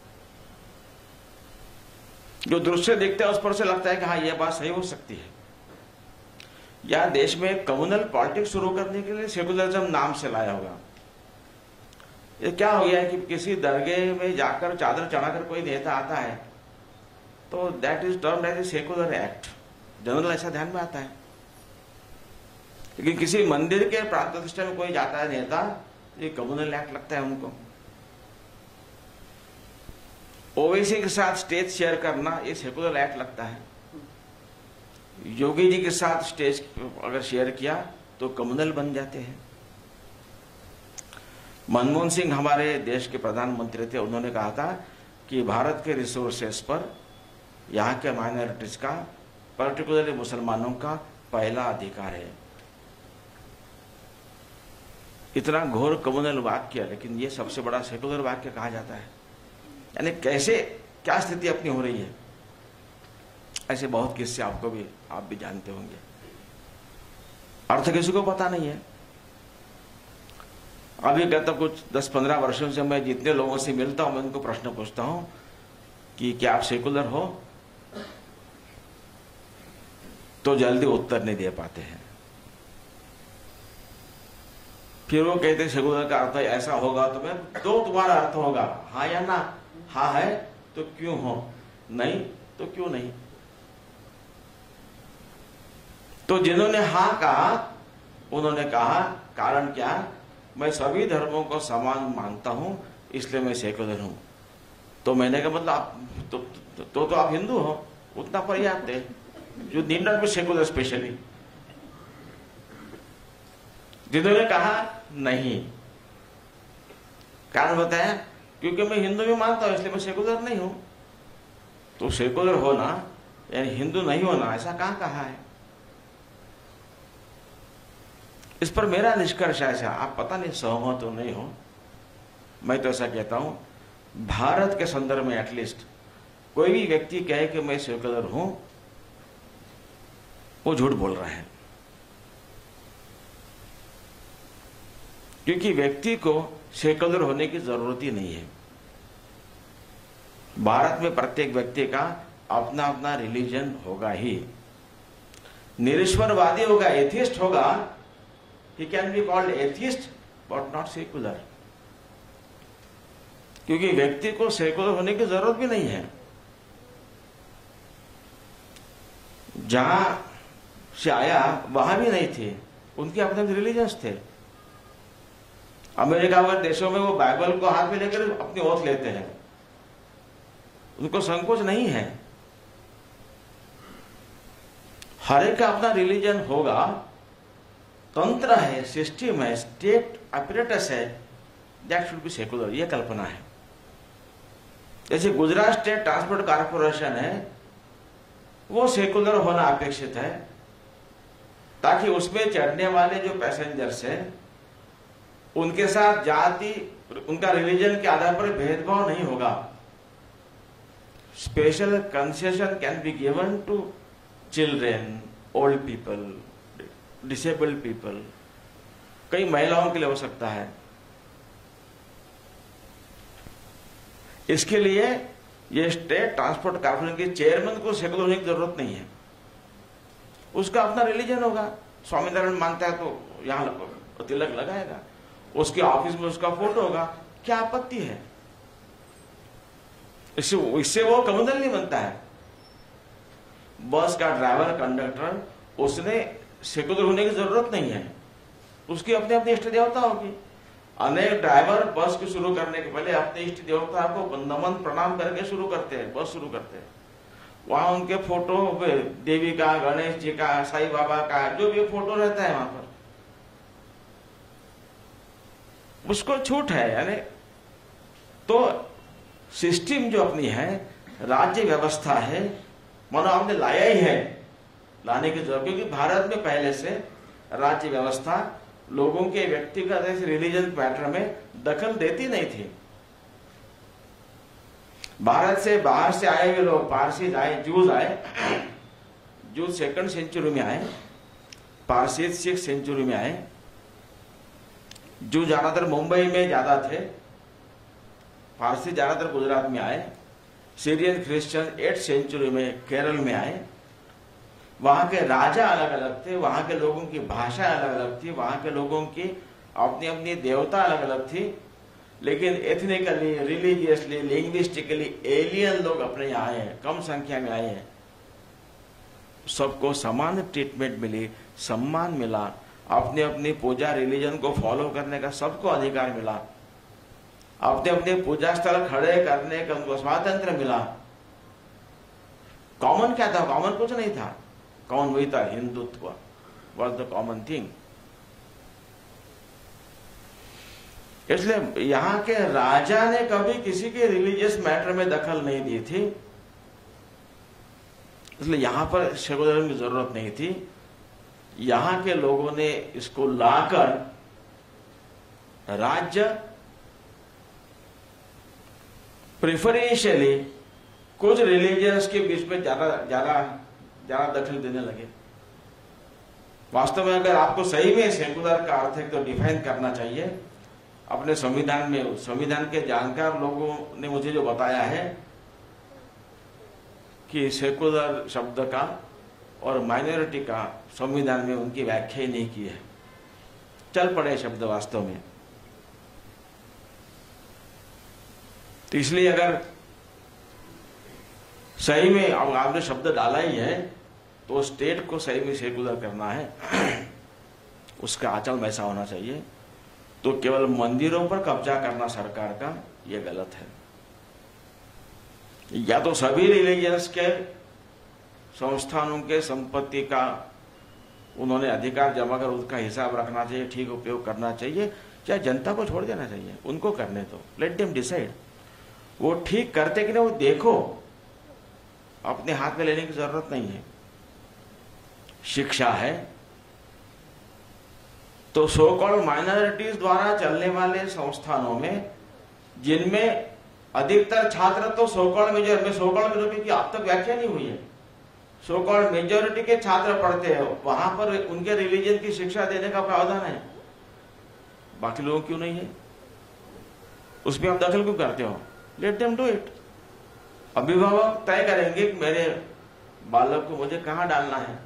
जो दृश्य देखते हैं उस पर से लगता है कि हाँ, यह बात सही हो सकती है। या देश में कम्युनल पॉलिटिक्स शुरू करने के लिए सेकुलरिज्म नाम से लाया होगा। ये क्या हो गया है कि किसी दरगाह में जाकर चादर चढ़ाकर कोई नेता आता है तो that is termed as a secular act, general ऐसा ध्यान में आता है। लेकिन किसी मंदिर के प्राण प्रतिष्ठा में कोई जाता है नेता, ये कम्युनल एक्ट लगता है उनको। ओवैसी के साथ स्टेज शेयर करना ये सेकुलर एक्ट लगता है। योगी जी के साथ स्टेज अगर शेयर किया तो कम्युनल बन जाते हैं। मनमोहन सिंह हमारे देश के प्रधानमंत्री थे, उन्होंने कहा था कि भारत के रिसोर्सेस पर यहाँ के माइनॉरिटीज का, पर्टिकुलरली मुसलमानों का पहला अधिकार है। इतना घोर कम्युनल वाक्य, लेकिन ये सबसे बड़ा सेकुलर वाक्य कहा जाता है। यानी कैसे क्या स्थिति अपनी हो रही है। ऐसे बहुत किस्से आपको भी आप भी जानते होंगे। अर्थ किसी को पता नहीं है। अभी गत कुछ दस पंद्रह वर्षों से मैं जितने लोगों से मिलता हूं, मैं उनको प्रश्न पूछता हूं कि क्या आप सेकुलर हो, तो जल्दी उत्तर नहीं दे पाते हैं। फिर वो कहते सेकुलर का अर्थ ऐसा होगा, तो मैं तो तुम्हारा अर्थ होगा हाँ या ना। हाँ है तो क्यों हो, नहीं तो क्यों नहीं। तो जिन्होंने हाँ कहा उन्होंने कहा कारण क्या, मैं सभी धर्मों को समान मानता हूं इसलिए मैं सेकुलर हूं। तो मैंने कहा मतलब आप तो तो, तो, तो आप हिंदू हो, उतना पर्याप्त है। जो need not be secular specially. जिन्होंने कहा नहीं, कारण बताया क्योंकि मैं हिंदू भी मानता हूं इसलिए मैं सेकुलर नहीं हूं। तो सेकुलर होना यानी हिंदू नहीं होना, ऐसा कहां कहा है। इस पर मेरा निष्कर्ष ऐसा, आप पता नहीं सहमत हो नहीं हो, मैं तो ऐसा कहता हूं, भारत के संदर्भ में एटलीस्ट कोई भी व्यक्ति कहे कि मैं सेकुलर हूं, वो झूठ बोल रहा है। क्योंकि व्यक्ति को सेकुलर होने की जरूरत ही नहीं है। भारत में प्रत्येक व्यक्ति का अपना अपना रिलीजन होगा ही। निरीश्वरवादी होगा, एथिस्ट होगा, he can be called atheist but not secular। क्योंकि व्यक्ति को सेकुलर होने की जरूरत भी नहीं है। जहां से आया वहां भी नहीं थे, उनके अपने रिलीजन्स थे। अमेरिका वगैरह देशों में वो बाइबल को हाथ में लेकर अपनी ओथ लेते हैं, उनको संकोच नहीं है। हर एक का अपना रिलीजन होगा, तंत्र है, सिस्टम है, स्टेट अपरेटस है, दैट शुड बी सेकुलर, ये कल्पना है। जैसे गुजरात स्टेट ट्रांसपोर्ट कॉर्पोरेशन है, वो सेकुलर होना अपेक्षित है, ताकि उसमें चढ़ने वाले जो पैसेंजर्स हैं उनके साथ जाति, उनका रिलीजन के आधार पर भेदभाव नहीं होगा। Special concession can be given to children, old people, disabled people, कई महिलाओं के लिए हो सकता है। इसके लिए ये स्टेट ट्रांसपोर्ट कॉर्पोरेशन के चेयरमैन को सेकुलर होने की जरूरत नहीं है, उसका अपना रिलीजन होगा। स्वामीनारायण मानता है तो यहां तिलक लगाएगा, उसके ऑफिस में उसका फोटो होगा, क्या आपत्ति है? इससे इससे वो कम्युनल नहीं बनता है। बस का ड्राइवर, कंडक्टर, उसने सेकुलर होने की जरूरत नहीं है, उसकी अपने अपने इष्ट देवता होगी। अनेक ड्राइवर बस को शुरू करने के पहले अपने इष्ट देवता को नमन प्रणाम करके शुरू करते हैं, बस शुरू करते हैं। वहां उनके फोटो, देवी का, गणेश जी का, साईं बाबा का, जो भी फोटो रहता है वहां पर, उसको छूट है। यानी तो सिस्टम जो अपनी है, राज्य व्यवस्था है, मानो आपने लाया ही है, लाने की जरूरत, क्योंकि भारत में पहले से राज्य व्यवस्था लोगों के व्यक्तिगत रिलीजन मैटर में दखल देती नहीं थी। भारत से बाहर से आए हुए लोग, पारसी आए, जूज आए, जूज सेकंड सेंचुरी में आए, पारसी सिक्स सेंचुरी में आए। जो ज्यादातर मुंबई में ज्यादा थे, पारसी ज्यादातर गुजरात में आए। सीरियन क्रिश्चियन एट सेंचुरी में केरल में आए। वहां के राजा अलग अलग थे, वहां के लोगों की भाषा अलग अलग थी, वहां के लोगों की अपनी अपनी देवता अलग अलग थी, लेकिन एथनिकली, रिलीजियसली, लिंग्विस्टिकली एलियन लोग अपने यहाँ आए हैं, कम संख्या में आए हैं। सबको समान ट्रीटमेंट मिली, सम्मान मिला, अपने अपनी पूजा रिलीजन को फॉलो करने का सबको अधिकार मिला, अपने अपने पूजा स्थल खड़े करने का उनको स्वातंत्र मिला। कॉमन क्या था? कॉमन कुछ नहीं था, कॉमन वही था, Hindutva was the common thing. इसलिए यहां के राजा ने कभी किसी के रिलीजियस मैटर में दखल नहीं दी थी, इसलिए यहां पर सेकुलरिज्म की जरूरत नहीं थी। यहां के लोगों ने इसको लाकर राज्य प्रेफरेंशियली कुछ रिलीजियंस के बीच में ज्यादा ज्यादा ज्यादा दखल देने लगे। वास्तव में अगर आपको सही में सेकुलर का अर्थ है तो डिफाइन करना चाहिए अपने संविधान में। संविधान के जानकार लोगों ने मुझे जो बताया है कि सेकुलर शब्द का और माइनॉरिटी का संविधान में उनकी व्याख्या ही नहीं की है, चल पड़े शब्द वास्तव में। तो इसलिए अगर सही में अब आपने शब्द डाला ही है तो स्टेट को सही में सेकुलर करना है, उसका आचरण वैसा होना चाहिए। तो केवल मंदिरों पर कब्जा करना सरकार का, यह गलत है। या तो सभी रिलीजियंस के संस्थानों के संपत्ति का उन्होंने अधिकार जमा कर उसका हिसाब रखना चाहिए, ठीक उपयोग करना चाहिए, या जनता को छोड़ देना चाहिए, उनको करने दो, लेट देम डिसाइड। वो ठीक करते कि नहीं वो देखो, अपने हाथ में लेने की जरूरत नहीं है। शिक्षा है तो सो कॉल्ड माइनॉरिटीज द्वारा चलने वाले संस्थानों में जिनमें अधिकतर छात्र तो सो कॉल्ड मेजर में सो कॉल्ड मेजॉरिटी की अब तक व्याख्या नहीं हुई है, सो कॉल्ड मेजॉरिटी के छात्र पढ़ते हैं, वहां पर उनके रिलीजन की शिक्षा देने का प्रावधान है, बाकी लोगों क्यों नहीं है? उसमें आप दखल क्यों करते हो? Let them do it. अभिभावक तय करेंगे कि मेरे बालक को मुझे कहां डालना है।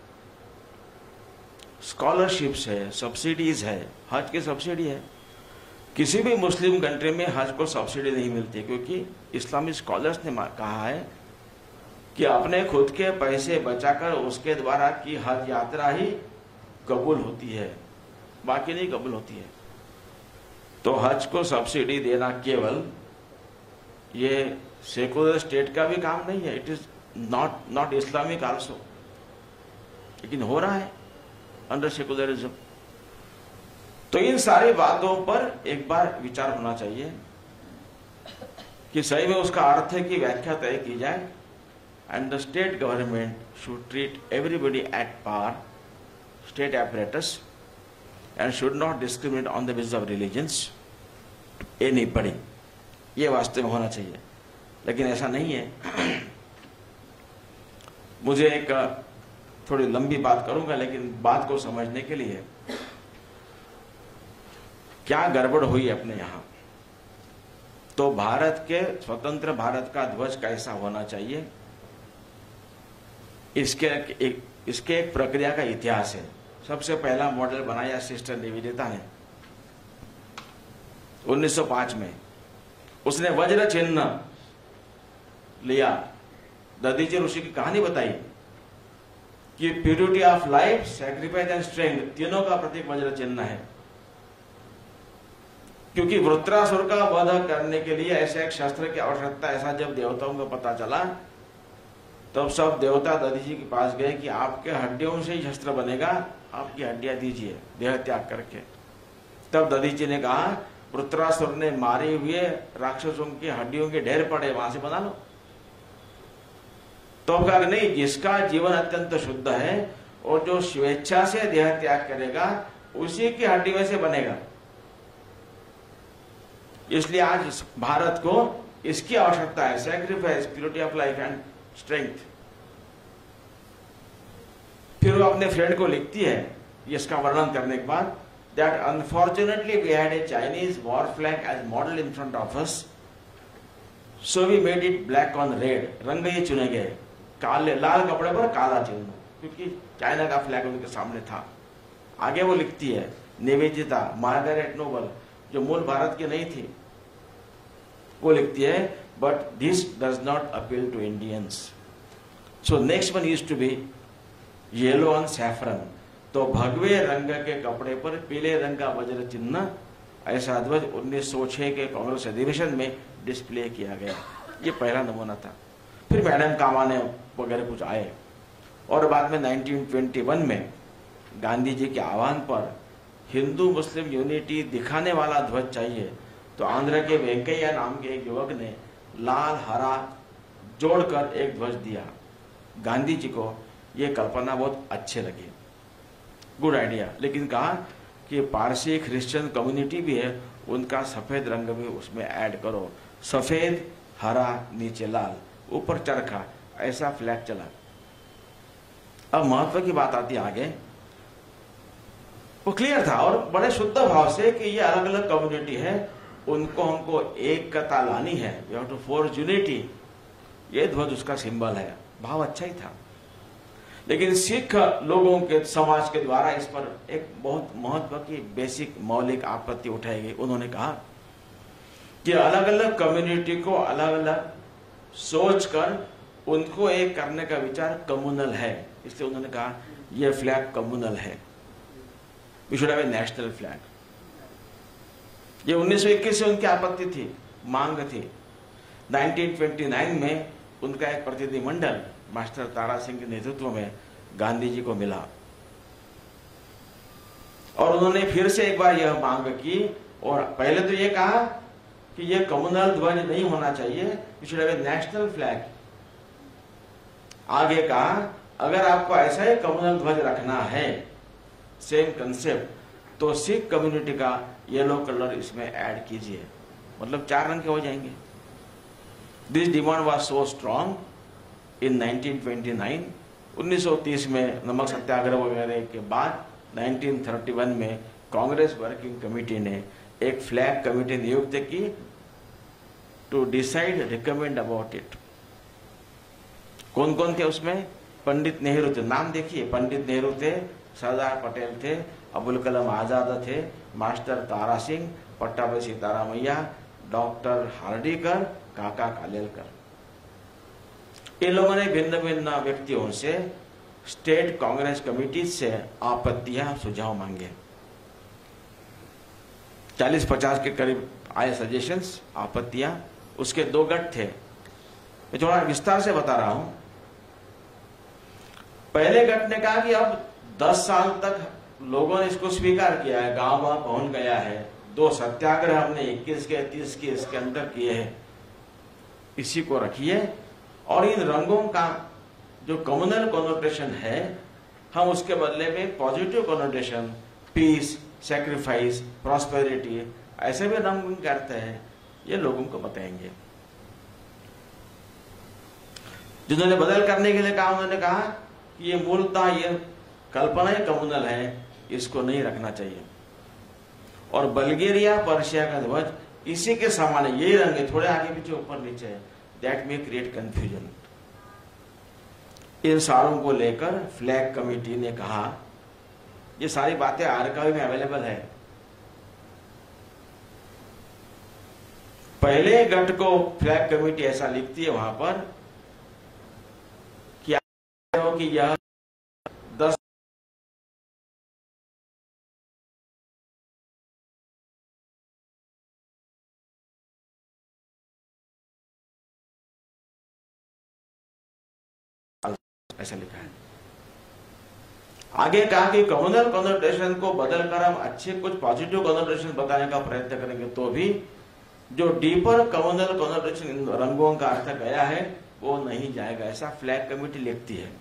स्कॉलरशिप्स है, सब्सिडीज है, हज की सब्सिडी है। किसी भी मुस्लिम कंट्री में हज को सब्सिडी नहीं मिलती, क्योंकि इस्लामी स्कॉलर्स ने कहा है कि अपने खुद के पैसे बचाकर उसके द्वारा की हज यात्रा ही कबूल होती है, बाकी नहीं कबूल होती है। तो हज को सब्सिडी देना केवल ये सेकुलर स्टेट का भी काम नहीं है, it is not not Islamic also, लेकिन हो रहा है अंडर सेकुलरिज्म। तो इन सारी बातों पर एक बार विचार होना चाहिए कि सही में उसका अर्थ है कि व्याख्या तय की जाए। And the state government should treat everybody at par, state apparatus, and should not discriminate on the basis of religions anybody। ये वास्तव में होना चाहिए, लेकिन ऐसा नहीं है। मुझे एक थोड़ी लंबी बात करूंगा, लेकिन बात को समझने के लिए क्या गड़बड़ हुई अपने यहां, तो भारत के स्वतंत्र भारत का ध्वज कैसा होना चाहिए, इसके एक इसके एक प्रक्रिया का इतिहास है। सबसे पहला मॉडल बनाया सिस्टर निवेदिता ने उन्नीस सौ पाँच में। उसने वज्र चिन्ह लिया। दधीचि ऋषि की कहानी बताई कि purity of life, sacrifice and strength, तीनों का प्रतीक वज्र चिन्ह है। क्योंकि वृत्रासुर का वध करने के लिए ऐसे एक शस्त्र की आवश्यकता, ऐसा जब देवताओं को पता चला, तब सब देवता दधीचि के पास गए कि आपके हड्डियों से ही शस्त्र बनेगा, आपकी हड्डियां दीजिए देह त्याग करके। तब दधीचि ने कहा, वृत्रासुर ने मारे हुए राक्षसों की हड्डियों के ढेर पड़े, वहां से बना लो। तो कहा नहीं, जिसका जीवन अत्यंत शुद्ध है और जो स्वेच्छा से देह त्याग करेगा, उसी की हड्डी में से बनेगा। इसलिए आज भारत को इसकी आवश्यकता है, sacrifice, purity of life and strength. फिर वो अपने फ्रेंड को लिखती है इसका वर्णन करने के बाद, that unfortunately we had a Chinese war flag as model in front of us, so we made it black on red. रंग ये चुने गए, काले लाल कपड़े पर काला चिन्ह, क्योंकि चाइना का फ्लैग उनके सामने था। आगे वो लिखती है निवेदिता, मार्गरेट नोबल, जो मूल भारत की नहीं थी, वो लिखती है, but this does not appeal to Indians. So next one used to be yellow on saffron. तो भगवे रंग के कपड़े पर पीले रंग का वज्र चिन्ह, ऐसा ध्वज उन्नीस सौ छह के कांग्रेस अधिवेशन में डिस्प्ले किया गया। ये पहला नमूना था। फिर मैडम कामाने वगैरह कुछ आए, और बाद में उन्नीस सौ इक्कीस में गांधी जी के आह्वान पर हिंदू मुस्लिम यूनिटी दिखाने वाला ध्वज चाहिए, तो आंध्र के वेंकैया नाम के एक युवक ने लाल हरा जोड़कर एक ध्वज दिया। गांधी जी को यह कल्पना बहुत अच्छे लगी, गुड आइडिया, लेकिन कहा कि पारसी क्रिश्चियन कम्युनिटी भी है, उनका सफेद रंग भी उसमें ऐड करो, सफेद हरा नीचे लाल ऊपर चरखा, ऐसा फ्लैग चला। अब महत्व की बात आती है आगे। वो क्लियर था और बड़े शुद्ध भाव से कि ये अलग अलग कम्युनिटी है, उनको हमको एकता लानी है, we have to force unity. ये ध्वज उसका सिंबल है, भाव अच्छा ही था। लेकिन सिख लोगों के समाज के द्वारा इस पर एक बहुत महत्व की बेसिक मौलिक आपत्ति उठाई गई। उन्होंने कहा कि अलग अलग कम्युनिटी को अलग अलग सोचकर उनको एक करने का विचार कम्युनल है, इसलिए उन्होंने कहा यह फ्लैग कम्युनल है, we should have a national flag. ये उन्नीस सौ इक्कीस से उनकी आपत्ति थी, मांग थी। उन्नीस सौ उनतीस में उनका एक प्रतिनिधिमंडल मास्टर तारा सिंह के नेतृत्व में गांधी जी को मिला और उन्होंने फिर से एक बार यह मांग की, और पहले तो ये कहा कि यह कम्युनल ध्वज नहीं होना चाहिए, we should have a national flag. आगे कहा अगर आपको ऐसा ही कम्युनल ध्वज रखना है, सेम कंसेप्ट, तो सिख कम्युनिटी का येलो कलर इसमें ऐड कीजिए, मतलब चार रंग के हो जाएंगे। This demand was so strong in उन्नीस सौ उनतीस, उन्नीस सौ तीस में नमक सत्याग्रह वगैरह के बाद उन्नीस सौ इकतीस में कांग्रेस वर्किंग कमेटी ने एक फ्लैग कमेटी नियुक्त की to decide recommend about it. कौन कौन थे उसमें? पंडित नेहरू थे, नाम देखिए, पंडित नेहरू थे, सरदार पटेल थे, अबुल कलाम आजाद थे, मास्टर तारा सिंह, पट्टाभी सीतारामैया, डॉक्टर हार्डीकर, काका कालेलकर। इन लोगों ने भिन्न भिन्न व्यक्तियों से, स्टेट कांग्रेस कमेटी से आपत्तियां सुझाव मांगे। चालीस पचास के करीब आए सजेशंस, आपत्तियां। उसके दो गट थे, मैं थोड़ा विस्तार से बता रहा हूं। पहले गट ने कहा कि अब दस साल तक लोगों ने इसको स्वीकार किया है, गांव गांव पहुंच गया है। दो सत्याग्रह हमने इक्कीस के तीस के इसके अंदर किए हैं। इसी को रखिए और इन रंगों का जो कम्युनल कॉनोटेशन है, हम उसके बदले में positive connotation, peace, sacrifice, prosperity, ऐसे भी रंग करते हैं, ये लोगों को बताएंगे। जिन्होंने बदल करने के लिए कहा, उन्होंने कहा कि ये मूलतः ये कल्पना ही कम्युनल है, इसको नहीं रखना चाहिए। और बल्गेरिया, पर्शिया का ध्वज इसी के समान है, यही रंग है, थोड़े आगे पीछे ऊपर नीचे है। That may create confusion. इन सारों को लेकर फ्लैग कमेटी ने कहा, ये सारी बातें आर्काइव में अवेलेबल है। पहले गट को फ्लैग कमेटी ऐसा लिखती है वहां पर कि कि यह दस ऐसा लिखा है। आगे कहा कि कम्युनल कॉनोटेशन को बदलकर हम अच्छे कुछ पॉजिटिव कॉनोटेशन बताने का प्रयत्न करेंगे, तो भी जो डीपर कम्युनल कॉनोटेशन इन रंगों का अर्थ गया है वो नहीं जाएगा, ऐसा फ्लैग कमेटी लिखती है।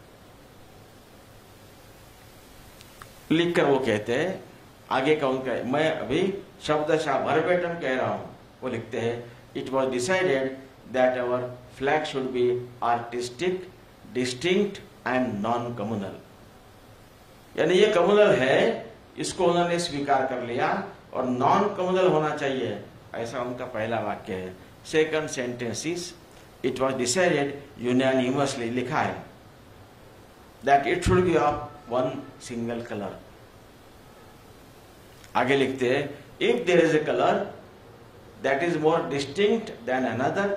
लिखकर वो कहते हैं, आगे का उनका, मैं अभी शब्दशः वर्बेटम कह रहा हूं, वो लिखते हैं, it was decided that our flag should be artistic, distinct and non communal. यानी ये कम्युनल है, इसको उन्होंने स्वीकार कर लिया, और नॉन कम्युनल होना चाहिए, ऐसा उनका पहला वाक्य है। Second sentence is, it was decided unanimously, लिखा है that it should be of one single colour. आगे लिखते हैं, if there is a colour that is more distinct than another,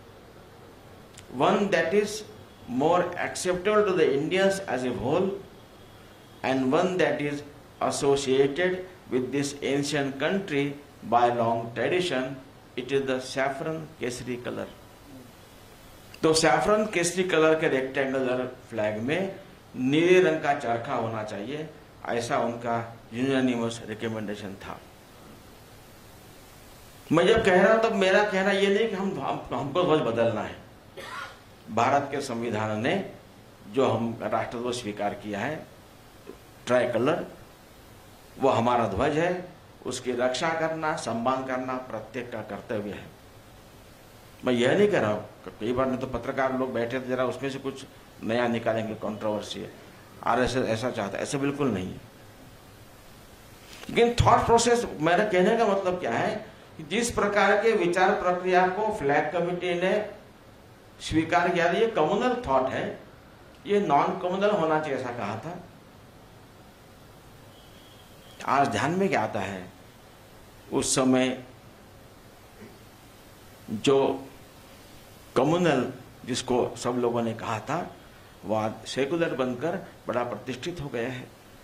one that is more acceptable to the Indians as a whole, and one that is associated with this ancient country by long tradition, it is the saffron केसरी color। तो सैफरन केसरी कलर के रेक्टेंगुलर फ्लैग में नीले रंग का चरखा होना चाहिए, ऐसा उनका यूनानिमस रिकमेंडेशन था। मैं जब कह रहा हूं तब मेरा कहना यह नहीं कि हम, हम हमको ध्वज बदलना है। भारत के संविधान ने जो हम राष्ट्रध्वज स्वीकार किया है, ट्राई कलर, वो हमारा ध्वज है, उसकी रक्षा करना, सम्मान करना प्रत्येक का कर्तव्य है। मैं यह नहीं कह रहा हूं, कई बार नहीं तो पत्रकार लोग बैठे थे, जरा उसमें से कुछ नया निकालेंगे, कंट्रोवर्सी है, आरएसएस ऐसा चाहता है, ऐसा बिल्कुल नहीं है। लेकिन थॉट प्रोसेस, मेरा कहने का मतलब क्या है कि जिस प्रकार के विचार प्रक्रिया को फ्लैग कमेटी ने स्वीकार किया, ये कम्युनल थॉट है, ये नॉन कम्युनल होना चाहिए, ऐसा कहा था। आज ध्यान में क्या आता है, उस समय जो कम्युनल जिसको सब लोगों ने कहा था, वह सेकुलर बनकर बड़ा प्रतिष्ठित हो गया है।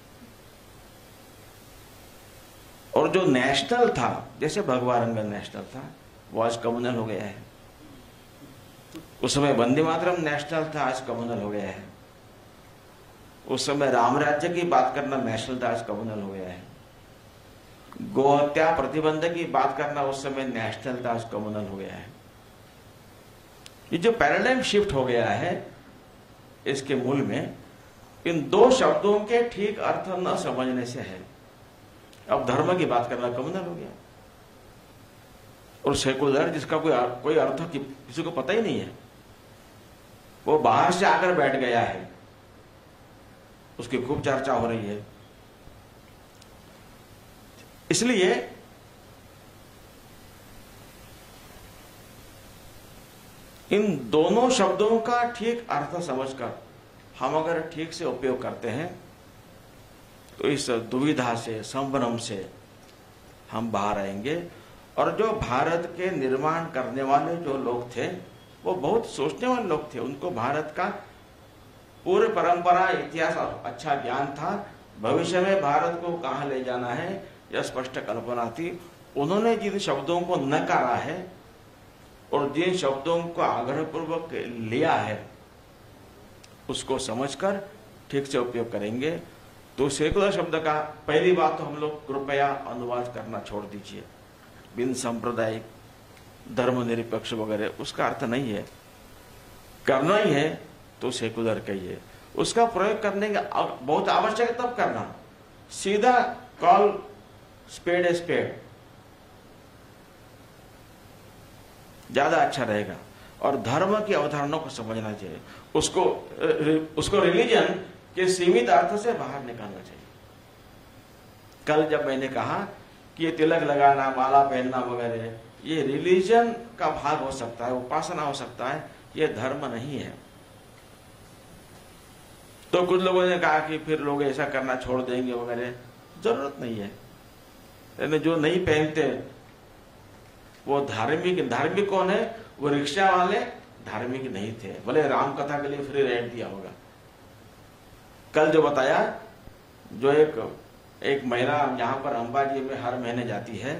और जो नेशनल था, जैसे भगवा रंगल नेशनल था, वो आज कम्युनल हो गया है। उस समय वंदे मातरम नेशनल था, आज कम्युनल हो गया है। उस समय राम राज्य की बात करना नेशनल था, आज कम्युनल हो गया है। गोहत्या प्रतिबंध की बात करना उस समय नेशनल था, आज कम्युनल हो गया है। ये जो पैराडाइम शिफ्ट हो गया है, इसके मूल में इन दो शब्दों के ठीक अर्थ न समझने से है। अब धर्म की बात करना कम्युनल हो गया, और सेकुलर जिसका कोई कोई अर्थ किसी को पता ही नहीं है, वो बाहर से आकर बैठ गया है, उसकी खूब चर्चा हो रही है। इसलिए इन दोनों शब्दों का ठीक अर्थ समझकर हम अगर ठीक से उपयोग करते हैं, तो इस दुविधा से, संभ्रम से हम बाहर आएंगे। और जो भारत के निर्माण करने वाले जो लोग थे, वो बहुत सोचने वाले लोग थे। उनको भारत का पूर्व परंपरा, इतिहास अच्छा ज्ञान था। भविष्य में भारत को कहां ले जाना है, यह स्पष्ट कल्पना थी। उन्होंने जिन शब्दों को नकारा है और जिन शब्दों को आग्रहपूर्वक लिया है, उसको समझकर ठीक से उपयोग करेंगे। तो सेकुलर शब्द का पहली बात तो हम लोग कृपया अनुवाद करना छोड़ दीजिए। बिन सांप्रदायिक, धर्मनिरपेक्ष वगैरह उसका अर्थ नहीं है। करना ही है तो सेकुलर कहिए। उसका प्रयोग करने का बहुत आवश्यक है तब करना। सीधा कॉल स्पेड ए स्पेड ज्यादा अच्छा रहेगा। और धर्म की अवधारणा को समझना चाहिए, उसको उसको रिलीजन के सीमित अर्थ से बाहर निकालना चाहिए। कल जब मैंने कहा कि ये तिलक लगाना, माला पहनना वगैरह ये रिलीजन का भाग हो सकता है, उपासना हो सकता है, ये धर्म नहीं है। तो कुछ लोगों ने कहा कि फिर लोग ऐसा करना छोड़ देंगे वगैरह, जरूरत नहीं है। यानी जो नहीं पहनते वो धार्मिक धार्मिक कौन है? वो रिक्शा वाले धार्मिक नहीं थे, बोले राम कथा के लिए फ्री रेंट दिया होगा। कल जो बताया, जो एक एक महिला यहां पर अंबाजी में हर महीने जाती है,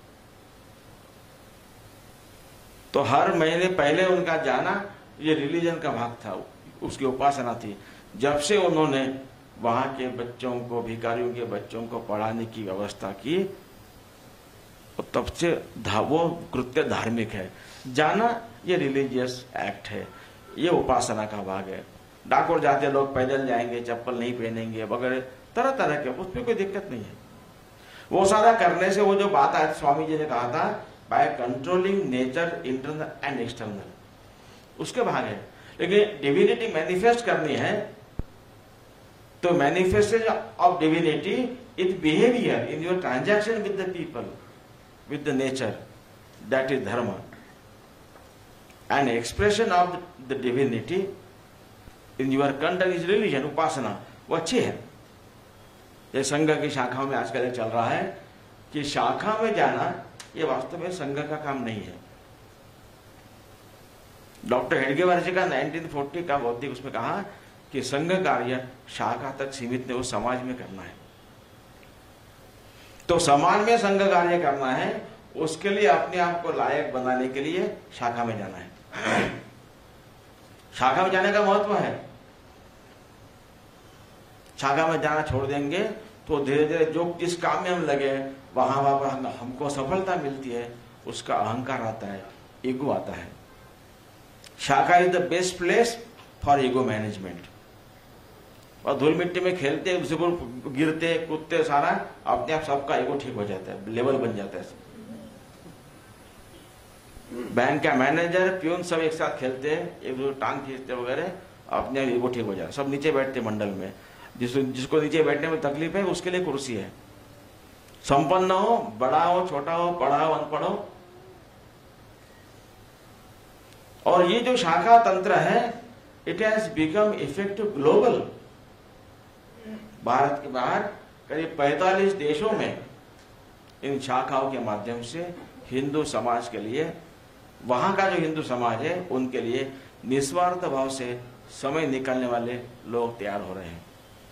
तो हर महीने पहले उनका जाना ये रिलीजन का भाग था, उसकी उपासना थी। जब से उन्होंने वहां के बच्चों को, भिखारियों के बच्चों को पढ़ाने की व्यवस्था की, तब से वो कृत्य धार्मिक है। जाना ये रिलीजियस एक्ट है, ये उपासना का भाग है। डाकोर जाते लोग पैदल जाएंगे, चप्पल नहीं पहनेंगे वगैरह, तरह तरह के, उसमें कोई दिक्कत नहीं है। वो सारा करने से वो जो बात आज स्वामी जी ने कहा था, by controlling nature internal and external, उसके भाग है। लेकिन डिविनिटी मैनिफेस्ट करनी है तो manifestation of divinity it behaviour in your transaction with the people, with the nature, that is dharma. An expression of the divinity in your conduct is religion, उपासना, वो अच्छी है। ये संघ की शाखाओं में आजकल चल रहा है कि शाखा में जाना ये वास्तव में संघ का काम नहीं है। डॉक्टर हेडगेवार जी का नाइनटीन फोर्टी का बौद्धिक उसमें कहा कि संघ कार्य शाखा तक सीमित नहीं, वो समाज में करना है। तो समाज में संघ कार्य करना है, उसके लिए अपने आप को लायक बनाने के लिए शाखा में जाना है। शाखा में जाने का महत्व है। शाखा में जाना छोड़ देंगे तो धीरे धीरे जो जिस काम में हम लगे वहां वहां हम, हमको सफलता मिलती है, उसका अहंकार आता है, ईगो आता है। Shakha is the best place for ego management. और धूल मिट्टी में खेलते, उसे गिरते कूदते, सारा अपने आप सबका ईगो ठीक हो जाता है, लेवल बन जाता है। बैंक का मैनेजर, प्यून सब एक साथ खेलते हैं, एक दूसरे टांग खींचते वगैरह, अपने आप ईगो ठीक हो जाता है। सब नीचे बैठते मंडल में, जिस जिसको नीचे बैठने में तकलीफ है उसके लिए कुर्सी है। संपन्न हो, बड़ा हो, छोटा हो, पढ़ा हो, अनपढ़ हो। और ये जो शाखा तंत्र है, it has become effective global. Bharat के बाहर करीब पैंतालीस देशों में इन शाखाओं के माध्यम से हिंदू समाज के लिए, वहां का जो हिंदू समाज है उनके लिए निस्वार्थ भाव से समय निकालने वाले लोग तैयार हो रहे हैं।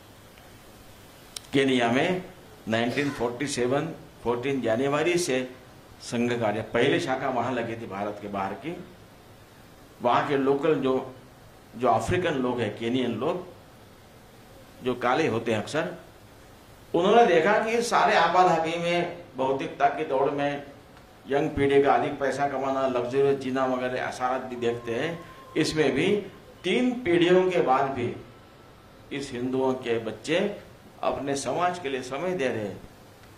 केनिया में नाइनटीन फोर्टी सेवन चौदह जनवरी से संघ कार्य, पहली शाखा वहां लगी थी भारत के बाहर की। वहां के लोकल जो जो अफ्रीकन लोग हैं, केनियन लोग जो काले होते हैं अक्सर, उन्होंने देखा कि सारे आबादी में भौतिकता की दौड़ में यंग पीढ़ी का अधिक पैसा कमाना, लग्जरियस जीना वगैरह सारा देखते हैं। इसमें भी तीन पीढ़ियों के बाद भी इस हिंदुओं के बच्चे अपने समाज के लिए समय दे रहे हैं।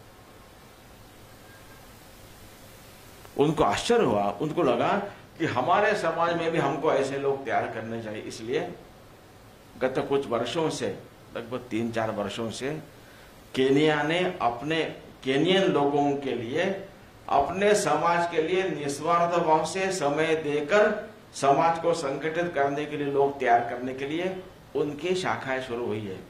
उनको आश्चर्य हुआ, उनको लगा कि हमारे समाज में भी हमको ऐसे लोग तैयार करने चाहिए। इसलिए गत कुछ वर्षों से, लगभग तीन चार वर्षों से, केनिया ने अपने केनियन लोगों के लिए, अपने समाज के लिए निस्वार्थ भाव से समय देकर समाज को संगठित करने के लिए, लोग तैयार करने के लिए उनकी शाखाएं शुरू हुई है।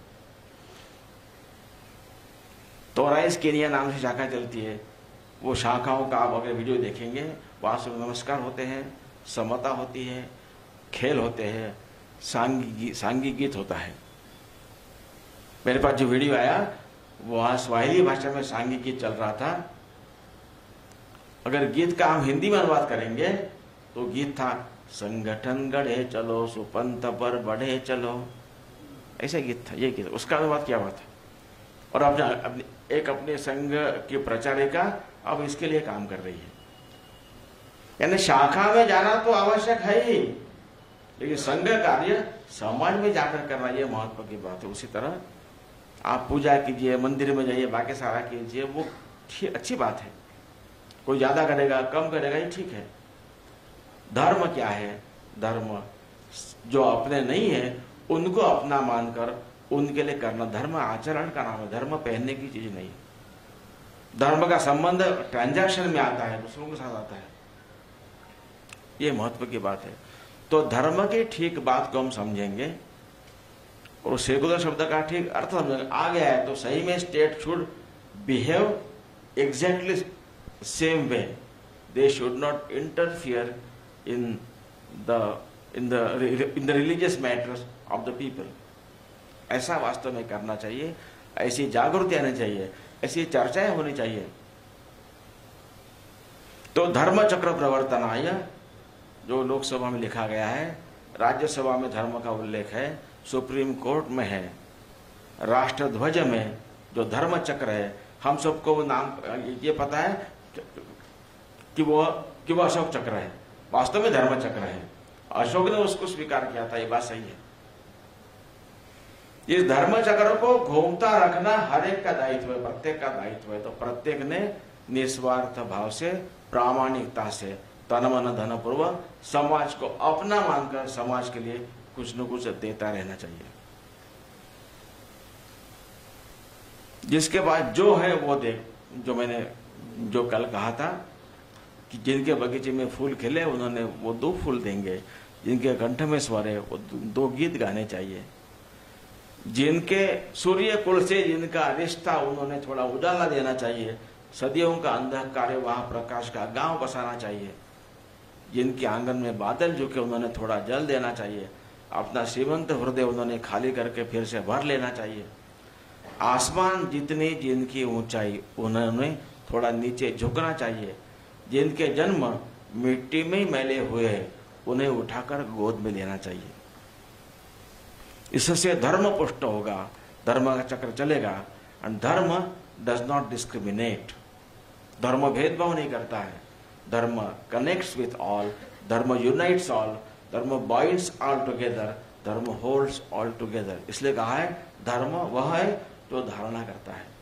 तोराइस केनिया नाम से शाखा चलती है। वो शाखाओं का आप अगर वीडियो देखेंगे, वहां सूर्य नमस्कार होते हैं, समता होती है, खेल होते हैं, सांगी सांगी गीत होता है। मेरे पास जो वीडियो आया वहां स्वाहिली भाषा में सांगी गीत चल रहा था। अगर गीत का हम हिंदी में अनुवाद करेंगे तो गीत था, संगठन गढ़े चलो, सुपंथ पर बढ़े चलो, ऐसा गीत था। ये गीत, उसका अनुवाद क्या हुआ था? और अपने अपने एक अपने संघ की प्रचारिका अब इसके लिए काम कर रही है। यानी शाखा में जाना तो आवश्यक है ही, लेकिन संघ कार्य समाज में जाकर करना ये महत्व की बात है। उसी तरह आप पूजा कीजिए, मंदिर में जाइए, बाकी सारा कीजिए, वो अच्छी बात है। कोई ज्यादा करेगा कम करेगा ये ठीक है। धर्म क्या है? धर्म जो अपने नहीं है उनको अपना मानकर उनके लिए करना धर्म आचरण का नाम है। धर्म पहनने की चीज नहीं। धर्म का संबंध ट्रांजैक्शन में आता है, दूसरों के साथ आता है, ये महत्व की बात है। तो धर्म की ठीक बात को हम समझेंगे और सेकुलर शब्द का ठीक अर्थ समझेंगे। आ गया है तो सही में state should behave exactly same way, they should not interfere in the in the in the religious matters of the people. ऐसा वास्तव में करना चाहिए, ऐसी जागृति आनी चाहिए, ऐसी चर्चाएं होनी चाहिए। तो धर्म चक्र प्रवर्तनाय जो लोकसभा में लिखा गया है, राज्यसभा में धर्म का उल्लेख है, सुप्रीम कोर्ट में है, राष्ट्रध्वज में जो धर्म चक्र है, हम सबको वो नाम ये पता है कि वो कि वो अशोक चक्र है, वास्तव में धर्म चक्र है। अशोक ने उसको स्वीकार किया था, ये बात सही है। इस धर्म चक्र को घूमता रखना हर एक का दायित्व है, प्रत्येक का दायित्व है। तो प्रत्येक ने निस्वार्थ भाव से, प्रामाणिकता से, तन मन धन पूर्वक समाज को अपना मानकर समाज के लिए कुछ न कुछ देता रहना चाहिए। जिसके बाद जो है वो दे। जो मैंने जो कल कहा था कि जिनके बगीचे में फूल खिले उन्होंने वो दो फूल देंगे, जिनके कंठ में स्वर है वो दो गीत गाने चाहिए, जिनके सूर्य कुल से जिनका रिश्ता उन्होंने थोड़ा उजाला देना चाहिए, सदियों का अंधकार वहां प्रकाश का गांव बसाना चाहिए, जिनके आंगन में बादल झुके उन्होंने थोड़ा जल देना चाहिए, अपना श्रीमंत हृदय उन्होंने खाली करके फिर से भर लेना चाहिए, आसमान जितनी जिनकी ऊंचाई उन्होंने थोड़ा नीचे झुकना चाहिए, जिनके जन्म मिट्टी में मैले हुए हैं उन्हें उठाकर गोद में लेना चाहिए। इससे धर्म पुष्ट होगा, धर्म का चक्र चलेगा। एंड धर्म डज नॉट डिस्क्रिमिनेट, धर्म भेदभाव नहीं करता है, dharma connects with all, dharma unites all, dharma binds all together, dharma holds all together. इसलिए कहा है धर्म वह है जो धारणा करता है।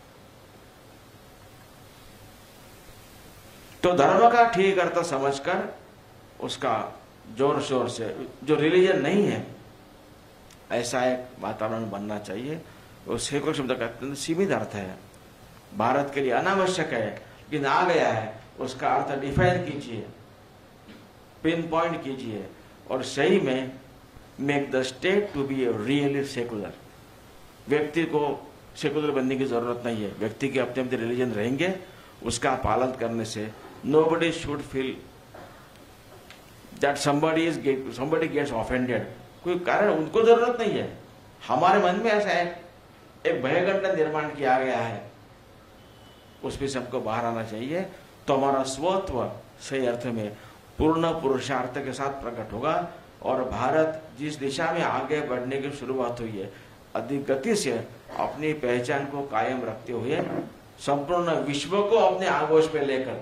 तो धर्म का ठीक अर्थ समझकर उसका जोर शोर से, जो रिलीजन नहीं है ऐसा एक वातावरण बनना चाहिए। और सेकुलर शब्द का अत्यंत सीमित अर्थ है, भारत के लिए अनावश्यक है, लेकिन आ गया है, उसका अर्थ डिफाइन कीजिए, पिन पॉइंट कीजिए और सही में make the state to be really secular. व्यक्ति को सेकुलर बनने की जरूरत नहीं है, व्यक्ति के अपने अपने रिलीजन रहेंगे, उसका पालन करने से nobody should feel that somebody is somebody gets offended। कोई कारण उनको जरूरत नहीं है, हमारे मन में ऐसा है एक भयगंड निर्माण किया गया है, उसमें से हमको बाहर आना चाहिए। तो हमारा स्वत्व सही अर्थ में पूर्ण पुरुषार्थ के साथ प्रकट होगा और भारत जिस दिशा में आगे बढ़ने की शुरुआत हुई है, अधिक गति से अपनी पहचान को कायम रखते हुए संपूर्ण विश्व को अपने आगोश में लेकर,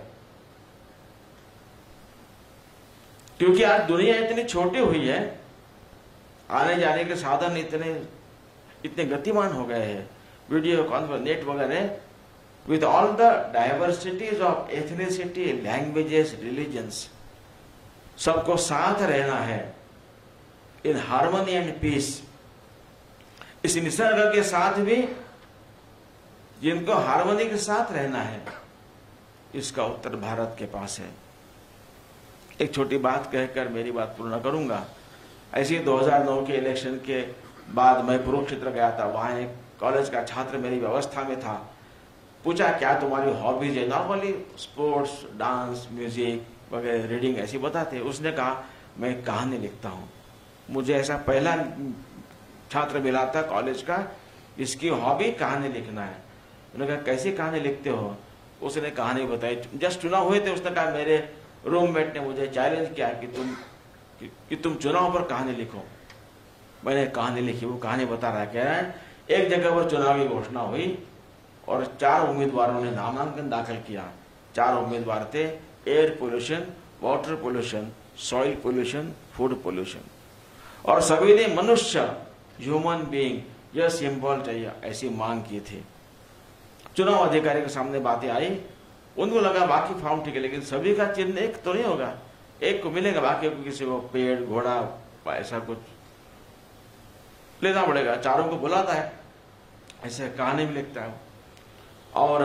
क्योंकि आज दुनिया इतनी छोटी हुई है, आने जाने के साधन इतने इतने गतिमान हो गए हैं, वीडियो कॉन्फ्रेंस नेट वगैरह, with all the diversities of ethnicity, languages, religions, सबको साथ रहना है इन हार्मनी एंड पीस। इस निसर्ग के साथ भी जिनको हार्मनी के साथ रहना है, इसका उत्तर भारत के पास है। एक छोटी बात कहकर मेरी बात पूर्ण करूंगा। ऐसे दो हज़ार नौ के इलेक्शन के बाद मैं कुरुक्षेत्र गया था, वहां एक कॉलेज का छात्र मेरी व्यवस्था में था, पूछा क्या तुम्हारी हॉबीज है? नॉर्मली स्पोर्ट्स, डांस, म्यूजिक वगैरह, रीडिंग ऐसी बताते। उसने कहा मैं कहानी लिखता हूँ। मुझे ऐसा पहला छात्र मिला था कॉलेज का, इसकी हॉबी कहानी लिखना है। उन्होंने कहा कैसी कहानी लिखते हो? उसने कहानी बताई। जस्ट चुनाव हुए थे, उसने कहा मेरे रूममेट ने मुझे चैलेंज किया कि तुम कि, कि तुम चुनाव पर कहानी लिखो। मैंने कहानी लिखी, वो कहानी बता रहा है, कह रहा है एक जगह पर चुनावी घोषणा हुई और चार उम्मीदवारों ने नामांकन दाखिल किया। चार उम्मीदवार थे, air pollution, water pollution, soil pollution, food pollution, और सभी ने मनुष्य, ह्यूमन बीइंग, यह सिंबल चाहिए ऐसी मांग की थी। चुनाव अधिकारी के सामने बातें आई, उनको लगा बाकी फॉर्म ठीक है, लेकिन सभी का चिन्ह एक तो नहीं होगा, एक को मिलेगा, बाकी को किसी को पेड़, घोड़ा, ऐसा कुछ लेना पड़ेगा। चारों को बुलाता है, ऐसे कहानी भी लिखता है और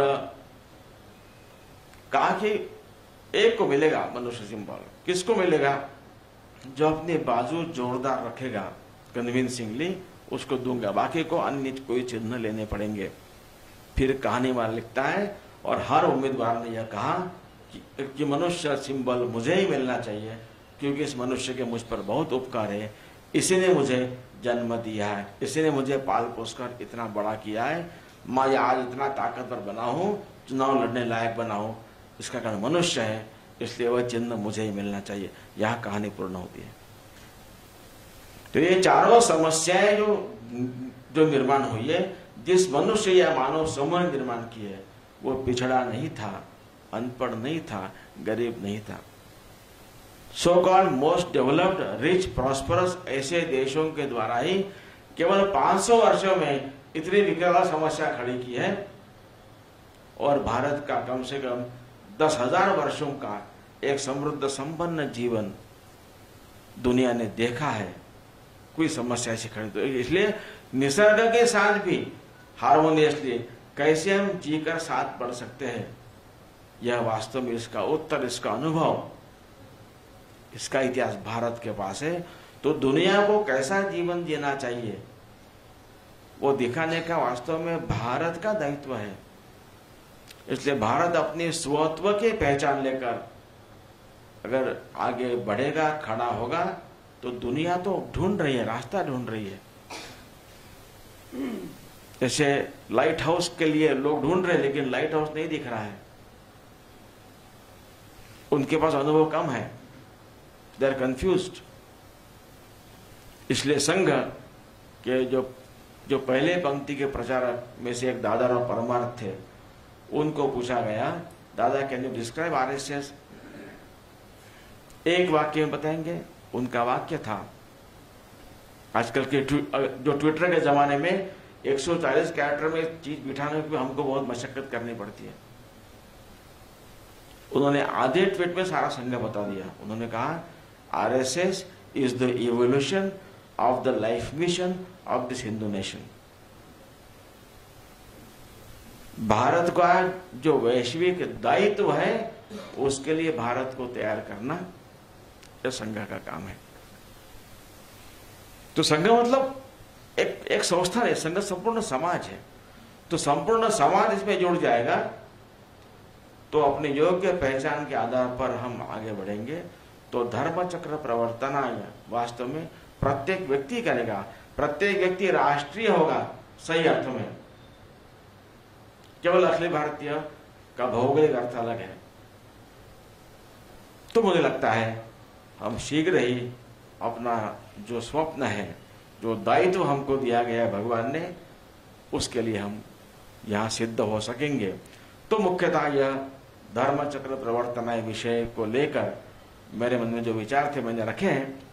कहा कि एक को मिलेगा मनुष्य सिंबल। किसको मिलेगा? जो अपने बाजू जोरदार रखेगा कन्विंसिंगली, उसको दूंगा, बाकी को अन्य कोई चिन्ह लेने पड़ेंगे। फिर कहानी वाला लिखता है और हर उम्मीदवार ने यह कहा कि, कि मनुष्य सिंबल मुझे ही मिलना चाहिए, क्योंकि इस मनुष्य के मुझ पर बहुत उपकार है, इसी ने मुझे जन्म दिया है, इसी ने मुझे पाल पोस कर इतना बड़ा किया है, मैं आज इतना ताकतवर बना हूं, चुनाव लड़ने लायक बना हूं, इसका कारण मनुष्य है, इसलिए वह चिन्ह मुझे ही मिलना चाहिए। यह कहानी पूर्ण होती है। तो ये चारों समस्याएं जो जो निर्माण हुई है, जिस मनुष्य या मानव समूह ने निर्माण की है, वो पिछड़ा नहीं था, अनपढ़ नहीं था, गरीब नहीं था। So called most developed, rich, prosperous ऐसे देशों के द्वारा ही केवल पाँच सौ वर्षों में इतनी विकराल समस्या खड़ी की है, और भारत का कम से कम दस हजार वर्षों का एक समृद्ध संपन्न जीवन दुनिया ने देखा है, कोई समस्या ऐसी खड़ी। तो इसलिए निसर्ग के साथ भी हार्मोनियसली कैसे हम जीकर साथ बढ़ सकते हैं, यह वास्तव में इसका उत्तर, इसका अनुभव, इसका इतिहास भारत के पास है। तो दुनिया को कैसा जीवन जीना चाहिए वो दिखाने का वास्तव में भारत का दायित्व है। इसलिए भारत अपनी स्वत्व की पहचान लेकर अगर आगे बढ़ेगा, खड़ा होगा, तो दुनिया तो ढूंढ रही है, रास्ता ढूंढ रही है। जैसे लाइट हाउस के लिए लोग ढूंढ रहे हैं, लेकिन लाइट हाउस नहीं दिख रहा है, उनके पास अनुभव कम है, दे आर कंफ्यूज्ड। इसलिए संघ के जो जो पहले पंक्ति के प्रचारक में से एक दादाराव परमार्थ थे, उनको पूछा गया, दादा कैन यू डिस्क्राइब आरएसएस? एक वाक्य में बताएंगे। उनका वाक्य था, आजकल के जो ट्विटर के जमाने में एक सौ चालीस कैरेक्टर में चीज बिठाने में हमको बहुत मशक्कत करनी पड़ती है। उन्होंने आधे ट्वीट में सारा संघ बता दिया। उन्होंने कहा, RSS is the evolution of the life mission of this Hindu nation. Bharat का जो वैश्विक दायित्व है, उसके लिए भारत को तैयार करना यह संघ का काम है। तो संघ मतलब एक एक संस्था है, संघ संपूर्ण समाज है। तो संपूर्ण समाज इसमें जुड़ जाएगा तो अपनी योग्य पहचान के आधार पर हम आगे बढ़ेंगे। तो धर्म चक्र प्रवर्तनाय वास्तव में प्रत्येक व्यक्ति करेगा, प्रत्येक व्यक्ति राष्ट्रीय होगा सही अर्थ में। केवल अखिल भारतीय का भौगोलिक अर्थ अलग है। तो मुझे लगता है हम शीघ्र ही अपना जो स्वप्न है, जो दायित्व हमको दिया गया है भगवान ने, उसके लिए हम यहाँ सिद्ध हो सकेंगे। तो मुख्यतः यह धर्म चक्र प्रवर्तनाय विषय को लेकर मेरे मन में जो विचार थे मैंने रखे हैं।